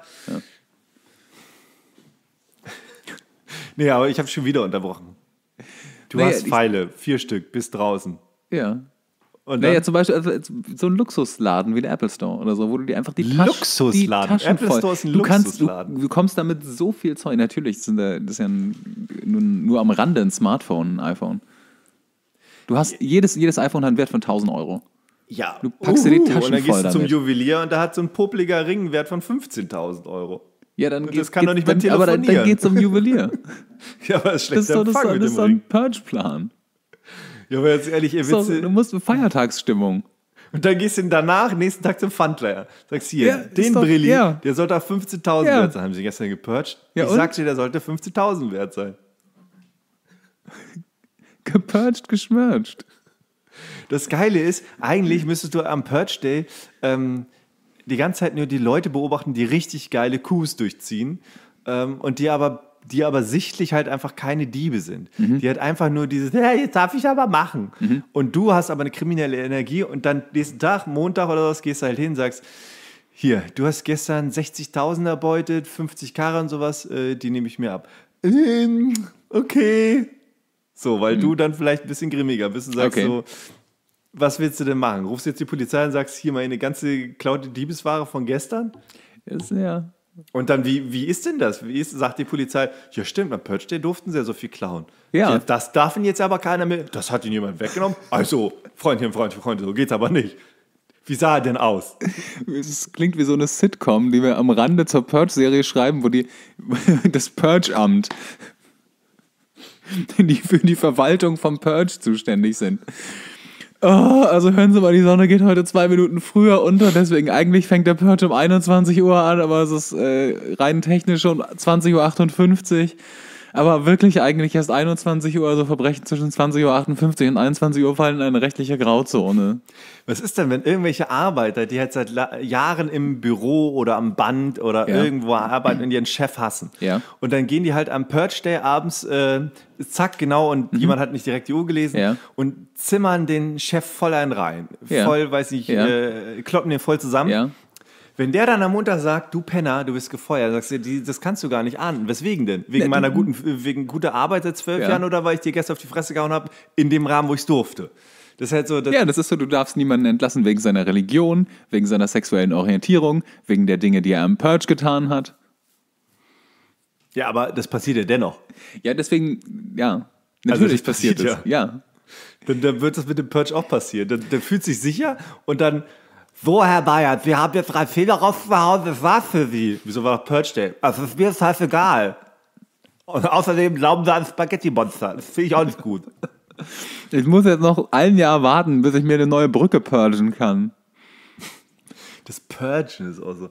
Nee, aber ich habe schon wieder unterbrochen. Du Naja, hast Pfeile, 4 Stück, bis draußen. Ja. Und Naja, dann, zum Beispiel also so ein Luxusladen wie der Apple Store oder so, wo du dir einfach die Luxusladen? Taschen Apple voll. Store ist ein du kannst, Luxusladen. du kommst damit so viel Zeug. Natürlich das ist ja nur am Rande ein Smartphone, ein iPhone. Du hast, jedes iPhone hat einen Wert von 1.000 Euro. ja, du packst dir die Taschen und dann voll gehst du zum damit. Juwelier und da hat so ein popliger Ring einen Wert von 15.000 Euro. Ja, dann Das kann doch nicht mehr aber dann telefonieren. geht's zum Juwelier. Ja, aber das ist Das ist schlechter doch, Empfang mit das ist dem doch ein Ring. Purge-Plan. Ja, aber jetzt ehrlich, ihr So, Witze. du musst Feiertagsstimmung. Und dann gehst du danach, nächsten Tag zum Pfandleiher. Sagst hier, Ja, ist den doch- Brilli, ja. der sollte auf 15.000 Ja. wert sein. Haben sie gestern gepurcht? Ja, ich und? sagte dir, der sollte 15.000 wert sein. Gepurged, geschmurcht. Das Geile ist, eigentlich müsstest du am Purge Day die ganze Zeit nur die Leute beobachten, die richtig geile Coups durchziehen und die aber sichtlich halt einfach keine Diebe sind. Die halt einfach nur dieses, ja, jetzt darf ich aber machen. Und du hast aber eine kriminelle Energie und dann nächsten Tag, Montag oder was, gehst du halt hin, sagst, hier, du hast gestern 60.000 erbeutet, 50 Karre und sowas, die nehme ich mir ab. Okay. So, weil du dann vielleicht ein bisschen grimmiger bist und sagst Okay. so, was willst du denn machen? Rufst jetzt die Polizei und sagst, hier mal eine ganze geklaute Diebesware von gestern? Ist ja. Und dann, wie ist denn das? Sagt die Polizei, ja stimmt, am Purge Day durften sie ja so viel klauen. Ja. Das darf ihnen jetzt aber keiner mehr, das hat ihnen jemand weggenommen. Also, Freundchen, so geht's aber nicht. Wie sah er denn aus? Es klingt wie so eine Sitcom, die wir am Rande zur Purge-Serie schreiben, wo das Purge-Amt, die für die Verwaltung vom Purge zuständig sind. Oh, also hören Sie mal, die Sonne geht heute 2 Minuten früher unter, deswegen eigentlich fängt der Purge um 21 Uhr an, aber es ist rein technisch schon 20.58 Uhr. Aber wirklich eigentlich erst 21 Uhr, also Verbrechen zwischen 20.58 Uhr und 21 Uhr fallen in eine rechtliche Grauzone. Was ist denn, wenn irgendwelche Arbeiter, die halt seit Jahren im Büro oder am Band oder Ja. irgendwo arbeiten und ihren Chef hassen. Ja. Und dann gehen die halt am Purge Day abends, zack, genau, und jemand hat nicht direkt die Uhr gelesen Ja. und zimmern den Chef voll einen rein. Ja. Voll, weiß nicht, Ja. kloppen den voll zusammen. Ja. Wenn der dann am Montag sagt, du Penner, du bist gefeuert, sagst du, das kannst du gar nicht ahnden. Weswegen denn? Wegen wegen guter Arbeit seit 12 Ja. Jahren oder weil ich dir gestern auf die Fresse gehauen habe, in dem Rahmen, wo ich es durfte. Das ist halt so, Ja, das ist so, du darfst niemanden entlassen wegen seiner Religion, wegen seiner sexuellen Orientierung, wegen der Dinge, die er am Purge getan hat. ja, aber das passiert ja dennoch. Ja, deswegen, ja, Also natürlich das passiert passiert es. Ja. Dann wird das mit dem Purge auch passieren. Der fühlt sich sicher und dann, so, Herr Bayern, wir haben jetzt 3 Fehler rausgehauen, das war's für Sie. Wieso war doch Purge Day? Also, ist mir scheißegal. Und außerdem glauben Sie an Spaghetti-Monster. Das finde ich auch nicht gut. Ich muss jetzt noch ein Jahr warten, bis ich mir eine neue Brücke purgen kann. Das Purgen ist auch so.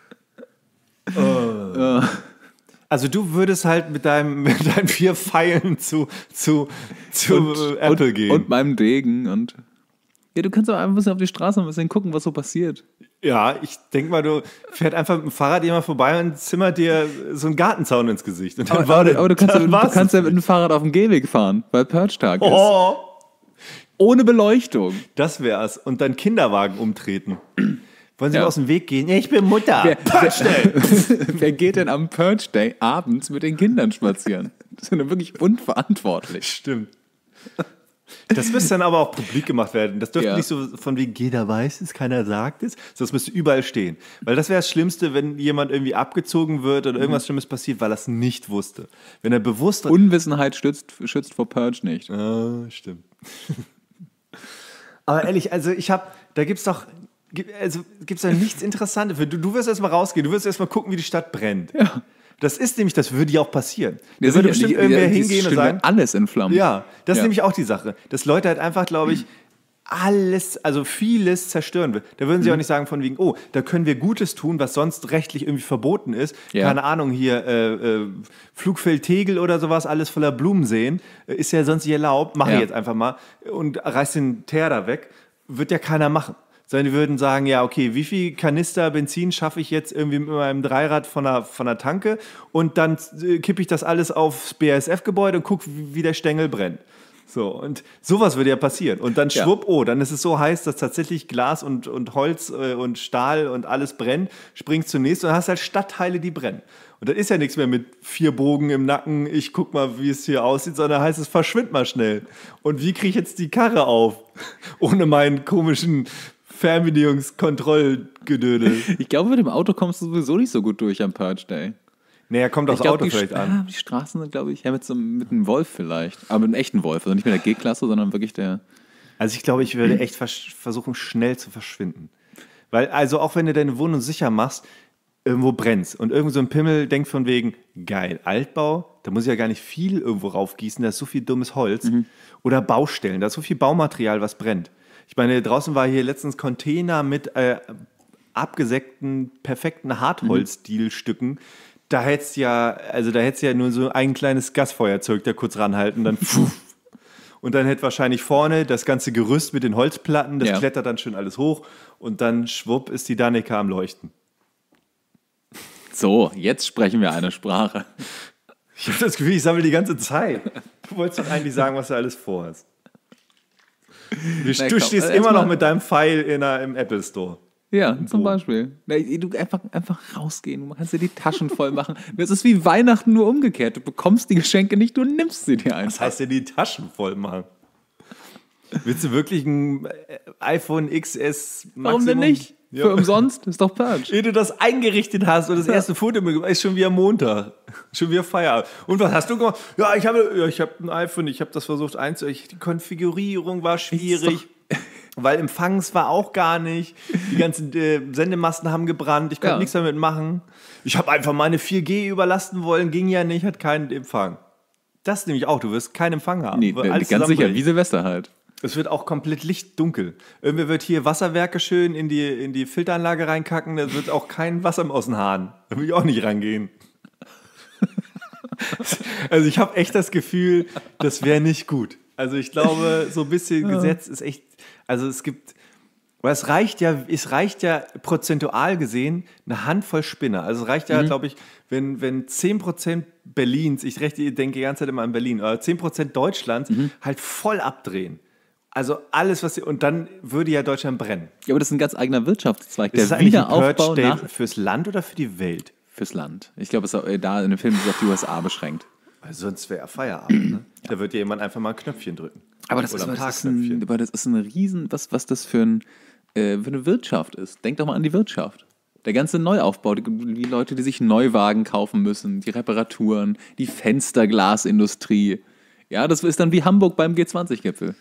Also du würdest halt mit deinen 4 Pfeilen zu Apple gehen. Und meinem Degen und. Ja, du kannst aber einfach ein bisschen auf die Straße ein bisschen gucken, was so passiert. ja, ich denke mal, du fährt einfach mit dem Fahrrad jemand vorbei und zimmert dir so einen Gartenzaun ins Gesicht. Und dann Aber du dann war's kannst ja das. mit dem Fahrrad auf dem Gehweg fahren, weil Purge-Tag ist. Oh, Ohne Beleuchtung. das wär's. Und dann Kinderwagen umtreten. Wollen Sie Ja. mir aus dem Weg gehen? Ich bin Mutter. Wer geht denn am Purge Day abends mit den Kindern spazieren? Das ist ja nur wirklich unverantwortlich. Stimmt. Das müsste dann aber auch publik gemacht werden. Das dürfte Ja. nicht so von wegen, jeder weiß es, keiner sagt es. Das müsste überall stehen. Weil das wäre das Schlimmste, wenn jemand irgendwie abgezogen wird oder irgendwas Schlimmes passiert, weil er es nicht wusste. Wenn er bewusst... Unwissenheit schützt vor Purge nicht. Stimmt. Aber ehrlich, also da gibt's doch nichts Interessantes. Du wirst erst mal rausgehen, du wirst erst mal gucken, wie die Stadt brennt. Ja. Das ist nämlich, das würde ja auch passieren. Da Ja, würde sicher, bestimmt irgendwer die hingehen und stünde sagen, alles in Flammen. ja, das ist Ja. nämlich auch die Sache, dass Leute halt einfach, glaube ich, also vieles zerstören will. Da würden sie auch nicht sagen von wegen, oh, da können wir Gutes tun, was sonst rechtlich irgendwie verboten ist. Ja. Keine Ahnung, hier Flugfeld Tegel oder sowas, alles voller Blumen sehen, ist ja sonst nicht erlaubt, mache ich Ja. jetzt einfach mal und reiß den Teer da weg. Wird ja keiner machen. Sondern die würden sagen, ja, okay, wie viel Kanister Benzin schaffe ich jetzt irgendwie mit meinem Dreirad von der Tanke und dann kippe ich das alles aufs BASF-Gebäude und gucke, wie der Stängel brennt. So, und sowas würde ja passieren. Und dann schwupp, dann ist es so heiß, dass tatsächlich Glas und Holz und Stahl und alles brennt, springst zunächst und hast halt Stadtteile, die brennen. Und dann ist ja nichts mehr mit 4 Bogen im Nacken, ich guck mal, wie es hier aussieht, sondern heißt es, verschwind mal schnell. Und wie kriege ich jetzt die Karre auf? Ohne meinen komischen Fernbedienungskontrollgedödel. Ich glaube, mit dem Auto kommst du sowieso nicht so gut durch am Purge Day. Naja, kommt aufs Auto vielleicht an. Die Straßen sind, glaube ich, mit einem Wolf vielleicht. Aber mit einem echten Wolf. Also nicht mit der G-Klasse, sondern wirklich der... Also ich glaube, ich würde echt versuchen, schnell zu verschwinden. Weil, also auch wenn du deine Wohnung sicher machst, irgendwo brennst und irgend so ein Pimmel denkt von wegen, geil, Altbau, da muss ich ja gar nicht viel irgendwo raufgießen, da ist so viel dummes Holz. Oder Baustellen, da ist so viel Baumaterial, was brennt. Ich meine, draußen war hier letztens Container mit abgesägten, perfekten Hartholz-Stilstücken. Da hättest ja nur so ein kleines Gasfeuerzeug da kurz ranhalten, dann pfuff. Und dann hätte wahrscheinlich vorne das ganze Gerüst mit den Holzplatten, das klettert dann schön alles hoch und dann schwupp ist die Danica am Leuchten. So, jetzt sprechen wir eine Sprache. Ich habe das Gefühl, ich sammle die ganze Zeit. Du wolltest doch eigentlich sagen, was du alles vorhast. Du stehst immer noch mit deinem Pfeil im Apple Store. Ja, zum Beispiel. Du einfach rausgehen, du kannst dir die Taschen voll machen. Das ist wie Weihnachten nur umgekehrt. Du bekommst die Geschenke nicht, du nimmst sie dir einfach. Was heißt denn die Taschen voll machen? Willst du wirklich ein iPhone XS Maximum? Warum denn nicht? Ja. Für umsonst? Ist doch Purge. Ehe du das eingerichtet hast und das erste Foto mitgemacht, ist schon wieder Montag. Schon wieder Feierabend. Und was hast du gemacht? Ja, ich habe ein iPhone, ich habe das versucht einzurichten. Die Konfigurierung war schwierig, weil Empfangs war auch gar nicht. Die ganzen Sendemasten haben gebrannt, ich konnte nichts damit machen. Ich habe einfach meine 4G überlasten wollen, ging ja nicht, hat keinen Empfang. Das nämlich auch, du wirst keinen Empfang haben. Nee, ganz sicher, wie Silvester halt. Es wird auch komplett lichtdunkel. Irgendwer wird hier Wasserwerke schön in die Filteranlage reinkacken, da wird auch kein Wasser aus den Haaren. Da will ich auch nicht rangehen. Also ich habe echt das Gefühl, das wäre nicht gut. Also ich glaube, so ein bisschen Gesetz ist echt, also es reicht ja prozentual gesehen eine Handvoll Spinner. Also es reicht ja, glaube ich, wenn 10% Berlins, ich denke die ganze Zeit immer an Berlin, oder 10% Deutschlands halt voll abdrehen. Also alles, und dann würde ja Deutschland brennen. Ja, aber das ist ein ganz eigener Wirtschaftszweig. Ist das Der eigentlich ein Wiederaufbau Purge-Day fürs Land oder für die Welt? fürs Land. Ich glaube, es ist da in dem Film ist es auf die USA beschränkt. Weil sonst wäre ja Feierabend. Ne? Da wird ja jemand einfach mal ein Knöpfchen drücken. Aber das Oder ist ein paar das Knöpfchen. ist ein Riesen, was das für eine Wirtschaft ist. Denk doch mal an die Wirtschaft. Der ganze Neuaufbau, die Leute, die sich Neuwagen kaufen müssen, die Reparaturen, die Fensterglasindustrie. Ja, das ist dann wie Hamburg beim G20-Gipfel.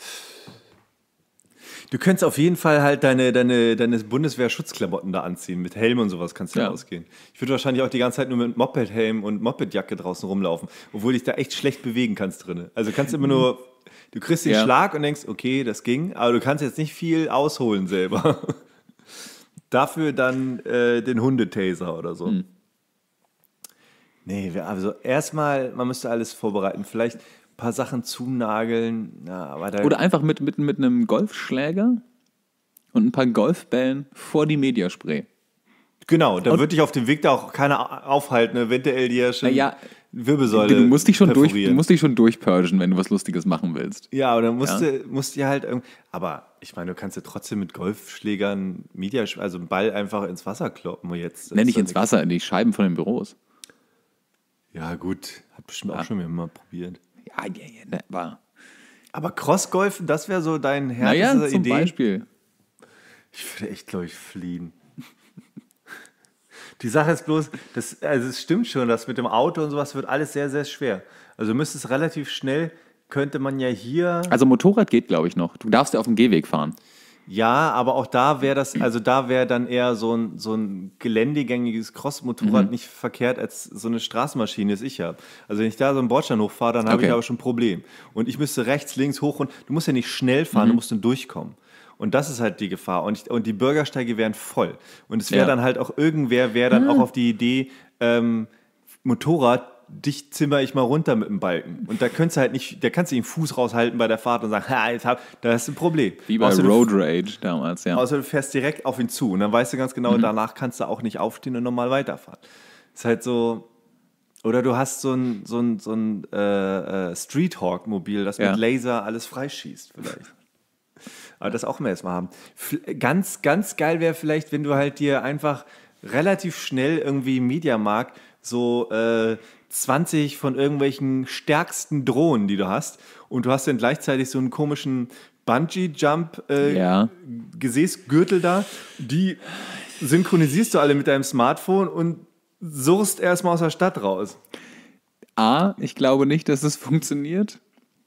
Du könntest auf jeden Fall halt deine Bundeswehr-Schutzklamotten da anziehen. Mit Helm und sowas kannst du ja ausgehen. Ich würde wahrscheinlich auch die ganze Zeit nur mit Moped-Helm und Moped-Jacke draußen rumlaufen, obwohl dich da echt schlecht bewegen kannst drin. Also kannst immer nur, du kriegst den Schlag und denkst, okay, das ging, aber du kannst jetzt nicht viel ausholen selber. Dafür dann den Hundetaser oder so. Nee, also erstmal, man müsste alles vorbereiten. Vielleicht ein paar Sachen zunageln. Ja, aber Oder einfach mit einem Golfschläger und ein paar Golfbällen vor die Mediaspray. Genau, da wird dich auf dem Weg da auch keiner aufhalten, eventuell dir schon Wirbelsäule Du musst dich schon perforieren. durchpurgen, wenn du was Lustiges machen willst. Ja, aber dann musst du halt irgendwie. Aber ich meine, du kannst ja trotzdem mit Golfschlägern also einen Ball einfach ins Wasser kloppen jetzt. Nenn nicht ins Wasser, in die Scheiben von den Büros. Ja, gut. Hat bestimmt auch schon mal probiert. Ja, aber Aber Crossgolfen, das wäre so dein Naja, härteste zum Idee? Beispiel. Ich würde echt, glaube ich, fliehen. Die Sache ist bloß, also es stimmt schon, dass mit dem Auto und sowas wird alles sehr, sehr schwer. Also du müsstest relativ schnell, könnte man ja hier... Also Motorrad geht, glaube ich, noch. Du darfst ja auf dem Gehweg fahren. Ja, aber auch da wäre da wäre dann eher so ein geländegängiges Cross-Motorrad nicht verkehrt als so eine Straßenmaschine, das ich habe. Also wenn ich da so einen Bordstein hochfahre, dann habe ich aber schon ein Problem. Und ich müsste rechts, links, hoch und du musst ja nicht schnell fahren, du musst dann durchkommen. Und das ist halt die Gefahr. Und die Bürgersteige wären voll. Und es wäre dann halt auch wäre dann auch auf die Idee, Motorrad, dich zimmer ich mal runter mit dem Balken. Und da kannst du halt nicht, da kannst du den Fuß raushalten bei der Fahrt und sagen, da ist ein Problem. Wie bei Road Rage damals, ja. Außer du fährst direkt auf ihn zu und dann weißt du ganz genau, danach kannst du auch nicht aufstehen und normal weiterfahren. Ist halt so, oder du hast so ein Street-Hawk-Mobil, das mit Laser alles freischießt vielleicht. Aber das auch mal erstmal haben. Ganz, ganz geil wäre vielleicht, wenn du halt dir einfach relativ schnell irgendwie im Mediamarkt so 20 von irgendwelchen stärksten Drohnen, die du hast. Und du hast dann gleichzeitig so einen komischen Bungee-Jump Gesäßgürtel da. Die synchronisierst du alle mit deinem Smartphone und surrst erstmal aus der Stadt raus. Ich glaube nicht, dass es funktioniert.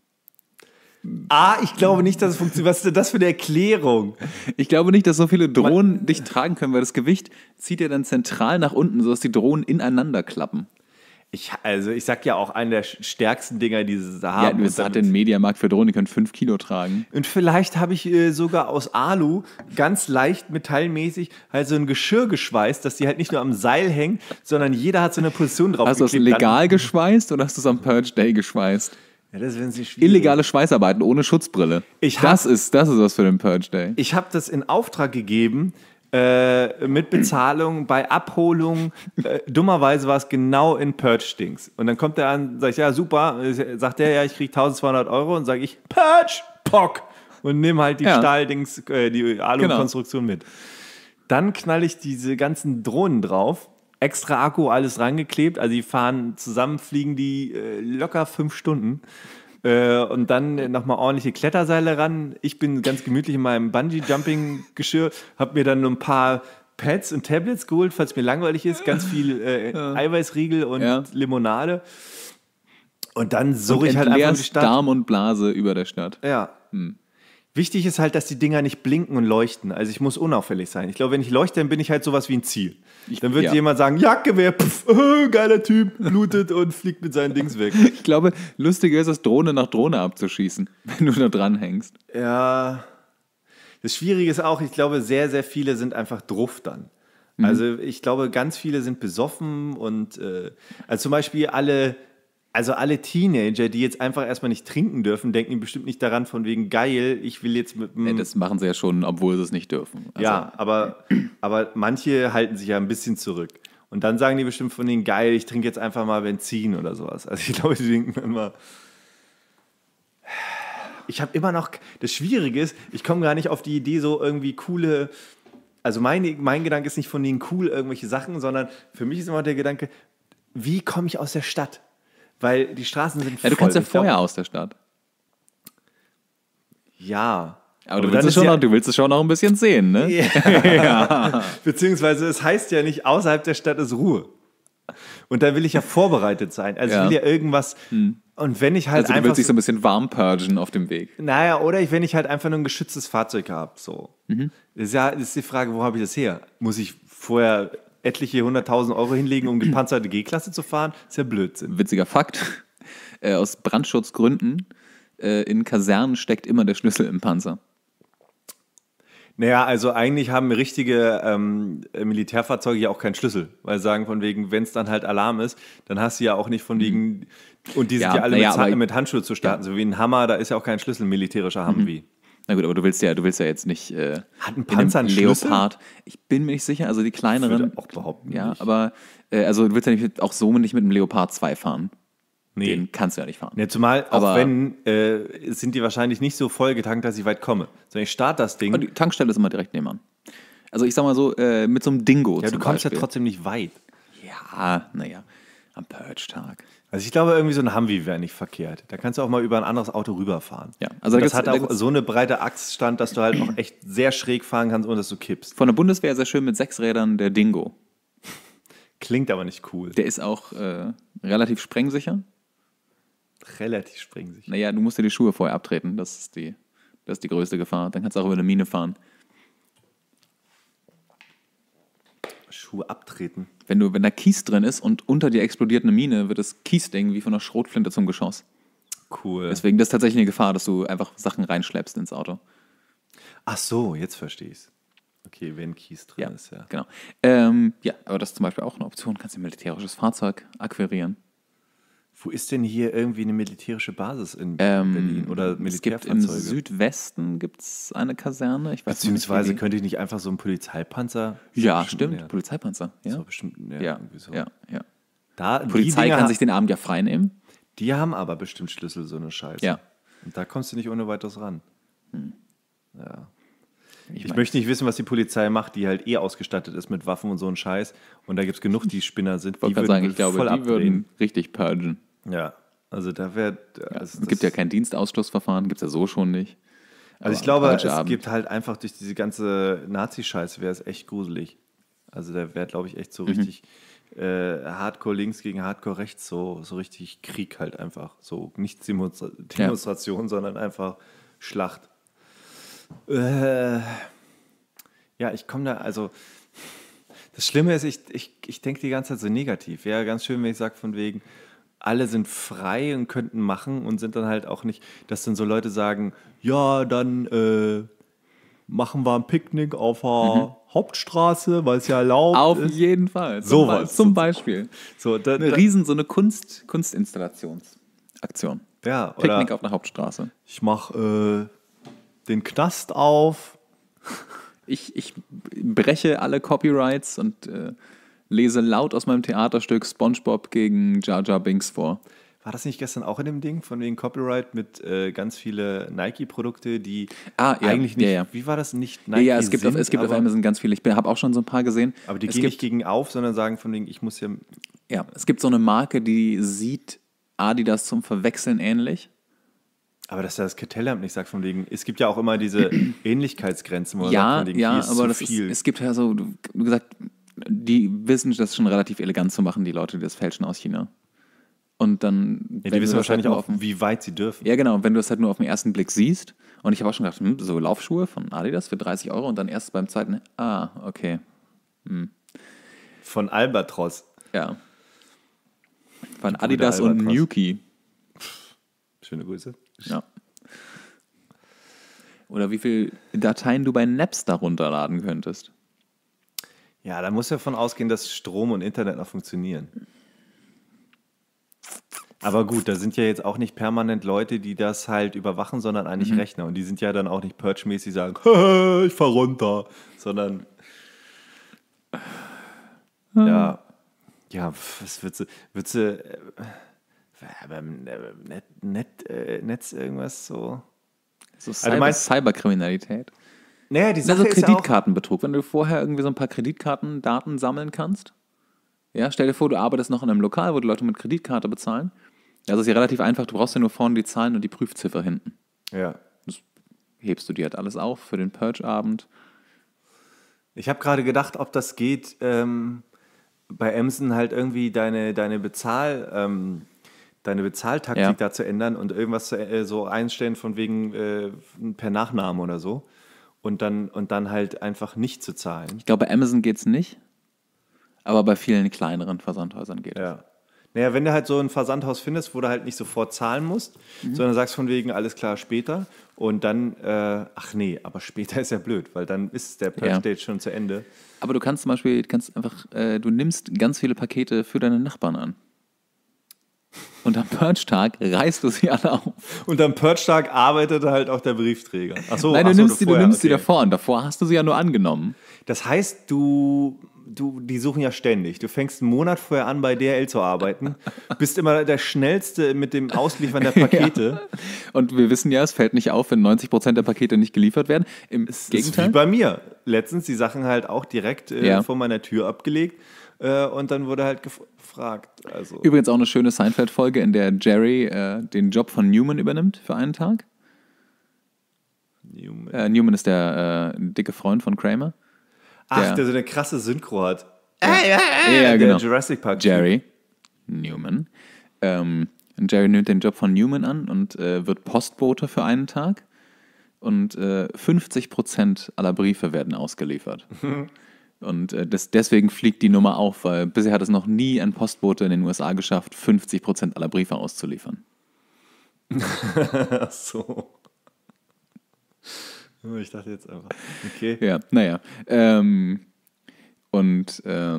Ich glaube nicht, dass es funktioniert. Was ist denn das für eine Erklärung? Ich glaube nicht, dass so viele Drohnen dich tragen können, weil das Gewicht zieht ja dann zentral nach unten, sodass die Drohnen ineinander klappen. Ich sag ja auch, einen der stärksten Dinger, die sie da haben. Ja, du hat den Mediamarkt für Drohnen, die können 5 Kilo tragen. Und vielleicht habe ich sogar aus Alu ganz leicht metallmäßig halt so ein Geschirr geschweißt, dass die halt nicht nur am Seil hängen, sondern jeder hat so eine Position drauf. Hast du das legal geschweißt oder hast du es am Purge Day geschweißt? Ja, das werden sie schwierig. Illegale Schweißarbeiten ohne Schutzbrille. Das ist was für den Purge Day. Ich habe das in Auftrag gegeben, mit Bezahlung, bei Abholung. Dummerweise war es genau in Purge-Dings. Und dann kommt er an, sag ich, ja, super. Sagt er, ja, ich kriege 1.200 Euro. Und sage ich, Purge, Pock. Und nehme halt die Stahldings, die Alu-Konstruktion mit. Dann knall ich diese ganzen Drohnen drauf. Extra Akku, alles rangeklebt. Also die fahren zusammen, fliegen die locker 5 Stunden. Und dann nochmal ordentliche Kletterseile ran. Ich bin ganz gemütlich in meinem Bungee-Jumping-Geschirr, habe mir dann ein paar Pads und Tablets geholt, falls mir langweilig ist. Ganz viel Eiweißriegel und Limonade. Und dann surre ich halt einfach in die Stadt. Darm und Blase über der Stadt. Ja. Wichtig ist halt, dass die Dinger nicht blinken und leuchten. Also ich muss unauffällig sein. Ich glaube, wenn ich leuchte, dann bin ich halt sowas wie ein Ziel. Dann wird jemand sagen, Jagdgewehr, geiler Typ, blutet und fliegt mit seinen Dings weg. Ich glaube, lustiger ist es, Drohne nach Drohne abzuschießen, wenn du da dran hängst. Ja. Das Schwierige ist auch, ich glaube, sehr, sehr viele sind einfach druff dann. Also ich glaube, ganz viele sind besoffen und also zum Beispiel alle Teenager, die jetzt einfach erstmal nicht trinken dürfen, denken bestimmt nicht daran von wegen geil, ich will jetzt mit dem... Das machen sie ja schon, obwohl sie es nicht dürfen. Also, ja, aber manche halten sich ja ein bisschen zurück. Und dann sagen die bestimmt von denen, geil, ich trinke jetzt einfach mal Benzin oder sowas. Also ich glaube, die denken immer... Ich habe immer noch... Das Schwierige ist, ich komme gar nicht auf die Idee, so irgendwie coole... Also mein Gedanke ist nicht von denen cool, irgendwelche Sachen, sondern für mich ist immer der Gedanke, wie komme ich aus der Stadt? Weil die Straßen sind voll. Ja, du kannst ja vorher aus der Stadt. Ja. Aber du willst es schon noch ein bisschen sehen, ne? Ja. Beziehungsweise es heißt ja nicht, außerhalb der Stadt ist Ruhe. Und da will ich ja vorbereitet sein. Also ich will ja irgendwas... Und wenn ich halt also du willst dich so ein bisschen warm purgen auf dem Weg. Naja, oder wenn ich halt einfach nur ein geschütztes Fahrzeug habe. So. Das ist die Frage, wo habe ich das her? Muss ich vorher... etliche 100.000 Euro hinlegen, um gepanzerte G-Klasse zu fahren, ist ja Blödsinn. Witziger Fakt, aus Brandschutzgründen, in Kasernen steckt immer der Schlüssel im Panzer. Naja, also eigentlich haben richtige Militärfahrzeuge ja auch keinen Schlüssel, weil sie sagen von wegen, wenn es dann halt Alarm ist, dann hast du ja auch nicht von wegen, und die sind ja alle mit Handschuhe zu starten, so wie ein Hammer, da ist ja auch kein Schlüssel, militärischer Humvee. Na gut, aber du willst ja jetzt nicht hat ein Panzer einen Leopard. Ich bin mir nicht sicher, also die kleineren. Ich würde auch behaupten. Ja, nicht. Aber also du willst ja auch so nicht mit einem Leopard 2 fahren. Nee. Den kannst du ja nicht fahren. Ja, zumal, auch wenn, sind die wahrscheinlich nicht so voll getankt, dass ich weit komme. Sondern ich starte das Ding. Und die Tankstelle ist immer direkt nebenan. Also ich sag mal so, mit so einem Dingo. Ja, du kommst ja trotzdem nicht weit. Ja, naja. Am Purge-Tag. Also ich glaube, irgendwie so ein Humvee wäre nicht verkehrt. Da kannst du auch mal über ein anderes Auto rüberfahren. Ja, also Und das hat auch so eine breite Achsstand, dass du halt auch echt sehr schräg fahren kannst, ohne dass du kippst. Von der Bundeswehr sehr schön mit 6 Rädern der Dingo. Klingt aber nicht cool. Der ist auch relativ sprengsicher. Relativ springsicher. Naja, du musst dir die Schuhe vorher abtreten. Das ist die größte Gefahr. Dann kannst du auch über eine Mine fahren. Schuhe abtreten. Wenn da Kies drin ist und unter dir explodiert eine Mine, wird das Kiesding wie von einer Schrotflinte zum Geschoss. Cool. Deswegen, das ist tatsächlich eine Gefahr, dass du einfach Sachen reinschleppst ins Auto. Ach so, jetzt verstehe ich's. Okay, wenn Kies drin ist, ja. Genau. Ja, aber das ist zum Beispiel auch eine Option. Du kannst ein militärisches Fahrzeug akquirieren. Wo ist denn hier irgendwie eine militärische Basis in Berlin oder Militärfahrzeuge? Im Südwesten gibt es eine Kaserne. Ich weiß Beziehungsweise nicht, könnte ich nicht einfach so einen Polizeipanzer... Ja, stimmt. Polizeipanzer. Ja, So bestimmt, ja, irgendwie so. ja. Da, Die Polizei kann sich den Abend ja frei nehmen. Die haben aber bestimmt Schlüssel, so eine Scheiße. Ja. Und da kommst du nicht ohne weiteres ran. Ja. Ich mein, möchte nicht wissen, was die Polizei macht, die halt ausgestattet ist mit Waffen und so einen Scheiß. Und da gibt es genug, die Spinner sind. Ich wollte gerade sagen, ich glaube, voll die würden richtig purgen. Ja, also da wäre... Es gibt ja kein Dienstausschlussverfahren, gibt es ja so schon nicht. Also ich glaube, es gibt halt einfach durch diese ganze Nazi-Scheiße wäre es echt gruselig. Also da wäre, glaube ich, echt so richtig Hardcore links gegen Hardcore rechts, so richtig Krieg halt einfach. So nicht Demonstration, sondern einfach Schlacht. Ja, ich komme da, also das Schlimme ist, ich denke die ganze Zeit so negativ. Wäre ganz schön, wenn ich sage von wegen, alle sind frei und könnten machen und sind dann halt auch nicht, dass dann so Leute sagen, ja, dann machen wir ein Picknick auf der Hauptstraße, weil es ja erlaubt Auf ist. jeden Fall. Sowas. Zum Beispiel. So, So eine Kunstinstallationsaktion. ja, Picknick oder auf der Hauptstraße. ich mache den Knast auf. Ich breche alle Copyrights und lese laut aus meinem Theaterstück SpongeBob gegen Jar Jar Binks vor. War das nicht gestern auch in dem Ding von wegen Copyright mit ganz viele Nike-Produkte, die Ja, eigentlich nicht, ja. wie war das, nicht Nike Ja, es gibt sind, auf aber, Amazon ganz viele. Ich habe auch schon so ein paar gesehen. aber die es gehen gibt, nicht gegen auf, sondern sagen von wegen, ich muss ja... Ja, es gibt so eine Marke, die sieht Adidas zum Verwechseln ähnlich. Aber dass das Kartellamt nicht sagt von wegen, es gibt ja auch immer diese Ähnlichkeitsgrenzen, wo man sagt Ja, von wegen, hier ist aber zu viel. es gibt ja so, du gesagt, die wissen das schon relativ elegant zu machen, die Leute, die das fälschen aus China. Und dann. Ja, die wissen wahrscheinlich halt auch, wie weit sie dürfen. Ja, genau, wenn du es halt nur auf den ersten Blick siehst. Und ich habe auch schon gedacht, so Laufschuhe von Adidas für 30 € und dann erst beim zweiten, okay. Von Albatros. Ja. Von Adidas und Albatros. Nuki. Schöne Grüße. Ja. Oder wie viele Dateien du bei Napster runterladen könntest. Ja, da muss ja davon ausgehen, dass Strom und Internet noch funktionieren. Aber gut, da sind ja jetzt auch nicht permanent Leute, die das halt überwachen, sondern eigentlich Rechner. Und die sind ja dann auch nicht Purge-mäßig sagen, ich fahr runter, sondern ja, was würdest du Netz irgendwas so? So du meinst- Cyberkriminalität. Naja, die Sache Also ist ja auch, Kreditkartenbetrug, wenn du vorher irgendwie so ein paar Kreditkartendaten sammeln kannst. Ja, stell dir vor, du arbeitest noch in einem Lokal, wo die Leute mit Kreditkarte bezahlen. Also ist ja relativ einfach, du brauchst ja nur vorne die Zahlen und die Prüfziffer hinten. ja. Hebst du dir halt alles auf für den Purge-Abend. Ich habe gerade gedacht, ob das geht, bei Amazon halt irgendwie deine Bezahltaktik Ja. da zu ändern und irgendwas so einstellen von wegen per Nachname oder so und dann halt einfach nicht zu zahlen. Ich glaube, bei Amazon geht's nicht, aber bei vielen kleineren Versandhäusern geht es. Ja. Naja, wenn du halt so ein Versandhaus findest, wo du halt nicht sofort zahlen musst, sondern sagst von wegen, alles klar, später und dann, aber später ist ja blöd, weil dann ist der Purge-Date schon zu Ende. Aber du kannst zum Beispiel, du nimmst ganz viele Pakete für deine Nachbarn an. Und am Purge-Tag reißt du sie alle auf. Und am Purge-Tag arbeitet halt auch der Briefträger. Achso, Nein, du nimmst sie okay. davor und davor hast du sie ja nur angenommen. Das heißt, die suchen ja ständig. Du fängst einen Monat vorher an, bei DHL zu arbeiten, bist immer der Schnellste mit dem Ausliefern der Pakete. Ja. Und wir wissen ja, es fällt nicht auf, wenn 90% der Pakete nicht geliefert werden. Im Es ist Gegenteil. wie bei mir. Letztens die Sachen halt auch direkt vor meiner Tür abgelegt. Und dann wurde halt gefragt. Also. Übrigens auch eine schöne Seinfeld-Folge, in der Jerry den Job von Newman übernimmt für einen Tag. Newman ist der dicke Freund von Kramer. Ach, der so eine krasse Synchro hat. Ja, Der genau. Jurassic Park. Jerry Newman. Und Jerry nimmt den Job von Newman an und wird Postbote für einen Tag. Und 50% aller Briefe werden ausgeliefert. Und deswegen fliegt die Nummer auf, weil bisher hat es noch nie ein Postbote in den USA geschafft, 50% aller Briefe auszuliefern. Ach so. Ich dachte jetzt einfach, okay. Ja, naja. Und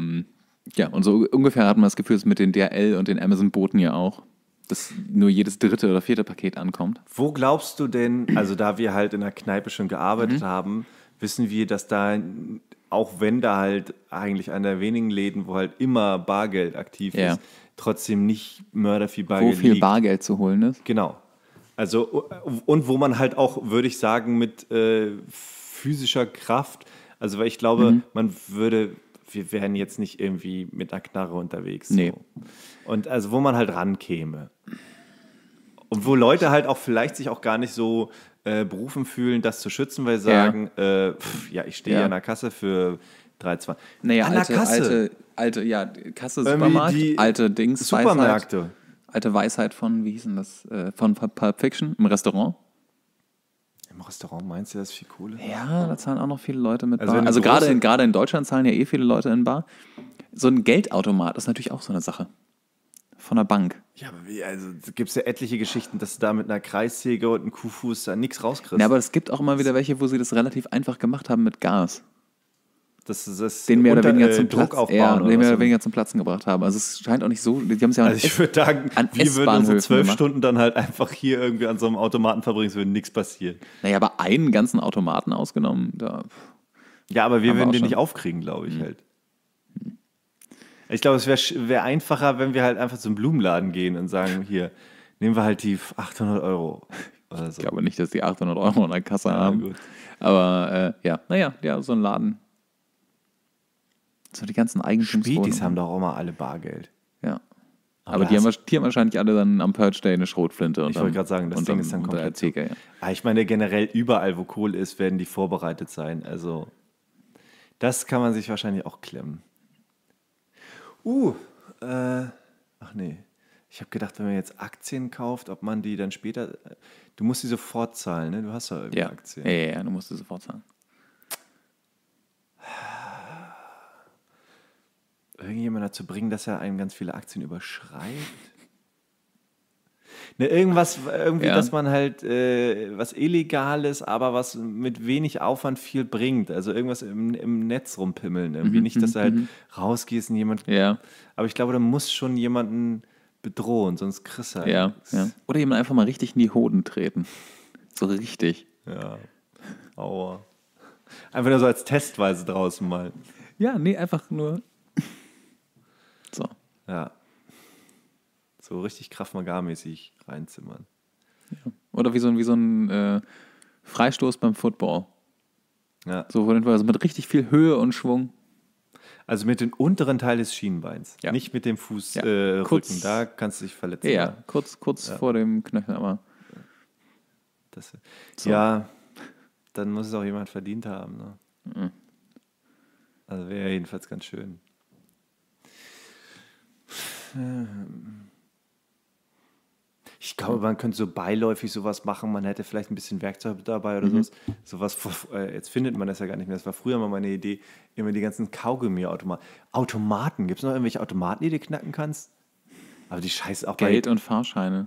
so ungefähr hat man das Gefühl, dass mit den DHL und den Amazon-Boten ja auch, dass nur jedes 3. oder 4. Paket ankommt. Wo glaubst du denn, also da wir halt in der Kneipe schon gearbeitet haben, wissen wir, dass da, auch wenn da halt eigentlich einer der wenigen Läden, wo halt immer Bargeld aktiv ist, trotzdem nicht mörderviel Bargeld Wo viel liegt. Bargeld zu holen ist. Genau. Also, und wo man halt auch, würde ich sagen, mit physischer Kraft, also weil ich glaube, wir wären jetzt nicht irgendwie mit einer Knarre unterwegs. So. Nee. Und also, wo man halt rankäme. Und wo Leute halt auch vielleicht sich auch gar nicht so berufen fühlen, das zu schützen, weil sie sagen, ich stehe an der Kasse für 3,20. Naja, an der Kasse. Kasse, Supermarkt, alte Dings, Supermärkte. Alte Weisheit von, wie hieß denn das, von Pulp Fiction im Restaurant. Im Restaurant meinst du, das ist viel Kohle? Ja, da zahlen auch noch viele Leute mit Also Bar. wenn Also du gerade in Deutschland zahlen ja viele Leute in Bar. So ein Geldautomat ist natürlich auch so eine Sache. Von der Bank. Ja, aber also gibt es ja etliche Geschichten, dass du da mit einer Kreissäge und einem Kuhfuß da nichts rauskriegst. Ja, aber es gibt auch immer wieder welche, wo sie das relativ einfach gemacht haben mit Gas. Das Den mehr oder weniger zum Druck Platz, aufbauen. den mehr oder weniger zum Platzen gebracht haben. Also es scheint auch nicht so, die haben es ja Also ich würde sagen, wir würden unsere 12 gemacht. Stunden dann halt einfach hier irgendwie an so einem Automaten verbringen, es würde nichts passieren. Naja, aber einen ganzen Automaten ausgenommen, da... Ja, aber wir Haben wir würden auch den schon. nicht aufkriegen, glaube ich halt. Ich glaube, es wär einfacher, wenn wir halt einfach zum Blumenladen gehen und sagen, hier, nehmen wir halt die 800 Euro oder so. Ich glaube nicht, dass die 800 Euro in der Kasse haben. Gut. Aber so ein Laden. So die ganzen Eigentumswohnungen. Spätis haben doch auch mal alle Bargeld. Ja. Aber die haben wahrscheinlich alle dann am Purge Day eine Schrotflinte. Ich wollte gerade sagen, das Ding ist dann komplett zu. Theke, ja. Aber ich meine, generell überall, wo Kohle ist, werden die vorbereitet sein. Also, das kann man sich wahrscheinlich auch klemmen. Ach nee. Ich habe gedacht, wenn man jetzt Aktien kauft, ob man die dann später. Du musst die sofort zahlen, ne? Du hast ja irgendwie Aktien. Ja, du musst es sofort zahlen. Irgendjemand dazu bringen, dass er einem ganz viele Aktien überschreibt? Ne, irgendwie, dass man halt was Illegales, aber was mit wenig Aufwand viel bringt. Also irgendwas im Netz rumpimmeln. Irgendwie nicht, dass du halt rausgehst und jemand. Ja. Aber ich glaube, da muss schon jemanden bedrohen, sonst kriegst du halt Ja. nichts. Oder jemand einfach mal richtig in die Hoden treten. So richtig. Ja. Aua. Einfach nur so als Testweise draußen mal. Ja, nee, einfach nur. So. Ja. So richtig Krav Maga-mäßig reinzimmern. Oder wie so ein Freistoß beim Football. Ja. So also mit richtig viel Höhe und Schwung. Also mit dem unteren Teil des Schienenbeins, Ja. nicht mit dem Fußrücken. Kurz- Da kannst du dich verletzen. Ja, kurz vor dem Knöchel, aber Das, So. Ja, dann muss es auch jemand verdient haben. Ne? Also wäre jedenfalls ganz schön. Ich glaube, man könnte so beiläufig sowas machen. Man hätte vielleicht ein bisschen Werkzeug dabei oder sowas. Jetzt findet man das ja gar nicht mehr. Das war früher mal meine Idee. Immer die ganzen Kaugummi-Automaten. Automaten. Gibt es noch irgendwelche Automaten, die du knacken kannst? Aber die Scheiße auch Geld und Fahrscheine.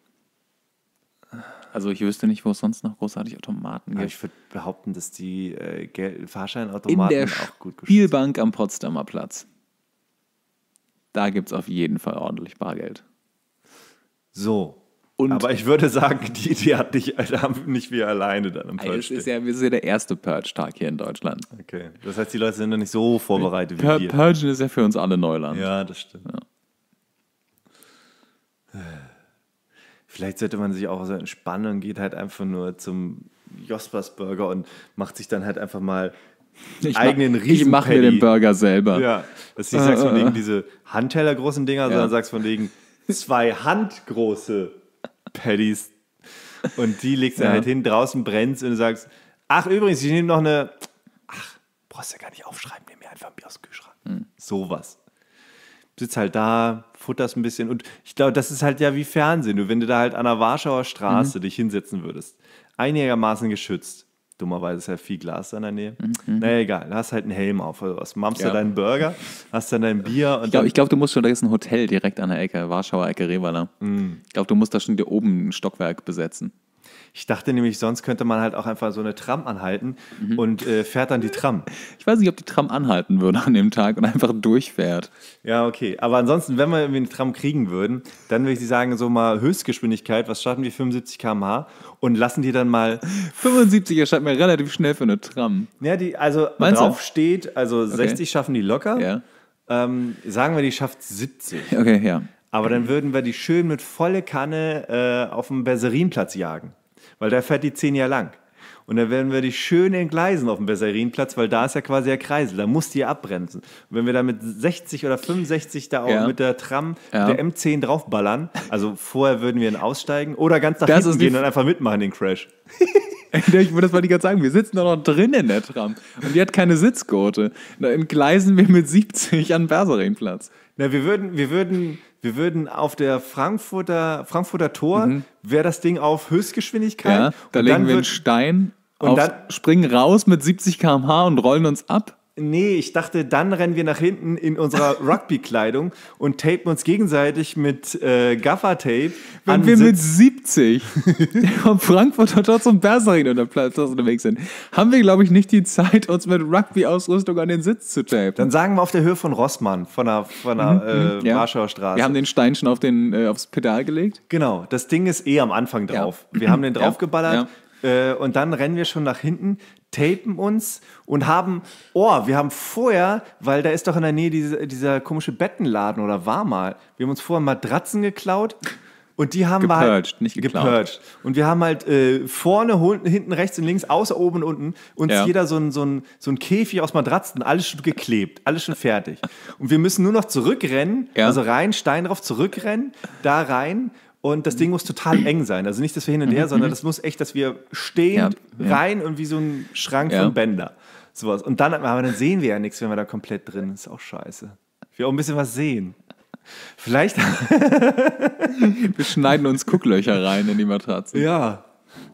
Also ich wüsste nicht, wo es sonst noch großartig Automaten Aber gibt. ich würde behaupten, dass die In Fahrscheinautomaten der auch gut geschützt Spielbank am Potsdamer Platz. Da gibt es auf jeden Fall ordentlich Bargeld. So. Und Aber ich würde sagen, die Idee haben nicht wir alleine dann im es Purge. ist ja der erste Purge-Tag hier in Deutschland. Okay. Das heißt, die Leute sind noch nicht so vorbereitet wie wir. Purgen ist ja für uns alle Neuland. Ja, das stimmt. Vielleicht sollte man sich auch so entspannen und geht halt einfach nur zum Jospers Burger und macht sich dann halt einfach mal eigenen Ich mache mir den Burger selber. Ja, dass du nicht sagst von wegen diese handtellergroßen Dinger, sondern sagst von wegen 2 handgroße Patties. Und die legst du halt hin, draußen brennt's und du sagst, ach übrigens, ich nehme noch eine, brauchst ja gar nicht aufschreiben, nimm mir einfach ein Bier aus dem Kühlschrank. Sowas. Sitzt halt da, futterst ein bisschen und ich glaube, das ist halt ja wie Fernsehen. Wenn du da halt an der Warschauer Straße dich hinsetzen würdest, einigermaßen geschützt, dummerweise ist ja viel Glas da in der Nähe. Naja, egal, du hast halt einen Helm auf oder was. Mampfst du deinen Burger, hast dann dein Bier. Und ich glaube, du musst schon, da ist ein Hotel direkt an der Ecke, Warschauer Ecke, Revala. Ich glaube, du musst da schon dir oben ein Stockwerk besetzen. Ich dachte nämlich, sonst könnte man halt auch einfach so eine Tram anhalten und fährt dann die Tram. Ich weiß nicht, ob die Tram anhalten würde an dem Tag und einfach durchfährt. Ja, okay. Aber ansonsten, wenn wir irgendwie eine Tram kriegen würden, dann würde ich sagen, so mal Höchstgeschwindigkeit, was starten wir, 75 km/h und lassen die dann mal... 75 erscheint mir relativ schnell für eine Tram. Ja, also Meinst drauf du? steht, also 60 schaffen die locker. Ja. Sagen wir, die schafft 70. Okay, ja. Aber dann würden wir die schön mit volle Kanne auf dem Berserinplatz jagen. Weil da fährt die 10 Jahre lang. Und dann werden wir die schön entgleisen auf dem Besserinplatz, weil da ist ja quasi der Kreisel, da muss die abbremsen. Und wenn wir da mit 60 oder 65 da auch mit der Tram der M10 draufballern, also vorher würden wir dann aussteigen oder ganz nach hinten gehen und einfach mitmachen den Crash. Das wollte ich gerade sagen, wir sitzen doch noch drin in der Tram und die hat keine Sitzgurte. Da entgleisen wir mit 70 an den Besserinplatz. Na, wir würden auf der Frankfurter Tor, wäre das Ding auf Höchstgeschwindigkeit. Ja, da legen wir einen Stein, springen raus mit 70 km/h und rollen uns ab. Nee, ich dachte, dann rennen wir nach hinten in unserer Rugby-Kleidung und tapen uns gegenseitig mit Gaffer-Tape. Wenn wir mit 70 vom Frankfurter Tor zum Berserin unterwegs sind, haben wir, glaube ich, nicht die Zeit, uns mit Rugby-Ausrüstung an den Sitz zu tapen. Dann sagen wir auf der Höhe von Rossmann, von der Warschauer Straße. Wir haben den Stein schon aufs Pedal gelegt. Genau, das Ding ist am Anfang drauf. Ja. Wir haben den draufgeballert. Und dann rennen wir schon nach hinten, tapen uns und wir haben vorher, weil da ist doch in der Nähe dieser komische Bettenladen oder war mal, wir haben uns vorher Matratzen geklaut und die haben nicht geklaut. Und wir haben halt vorne, hinten, rechts und links, außer oben und unten, uns jeder so ein Käfig aus Matratzen, alles schon geklebt, alles schon fertig. Und wir müssen nur noch zurückrennen, also rein, Stein drauf, zurückrennen, da rein. Und das Ding muss total eng sein. Also nicht, dass wir hin und her, sondern das muss echt, dass wir stehend rein und wie so ein Schrank von Bänder. Sowas. Und dann sehen wir ja nichts, wenn wir da komplett drin sind. Ist auch scheiße. Wir auch ein bisschen was sehen. Vielleicht. Wir schneiden uns Gucklöcher rein in die Matratze. Ja.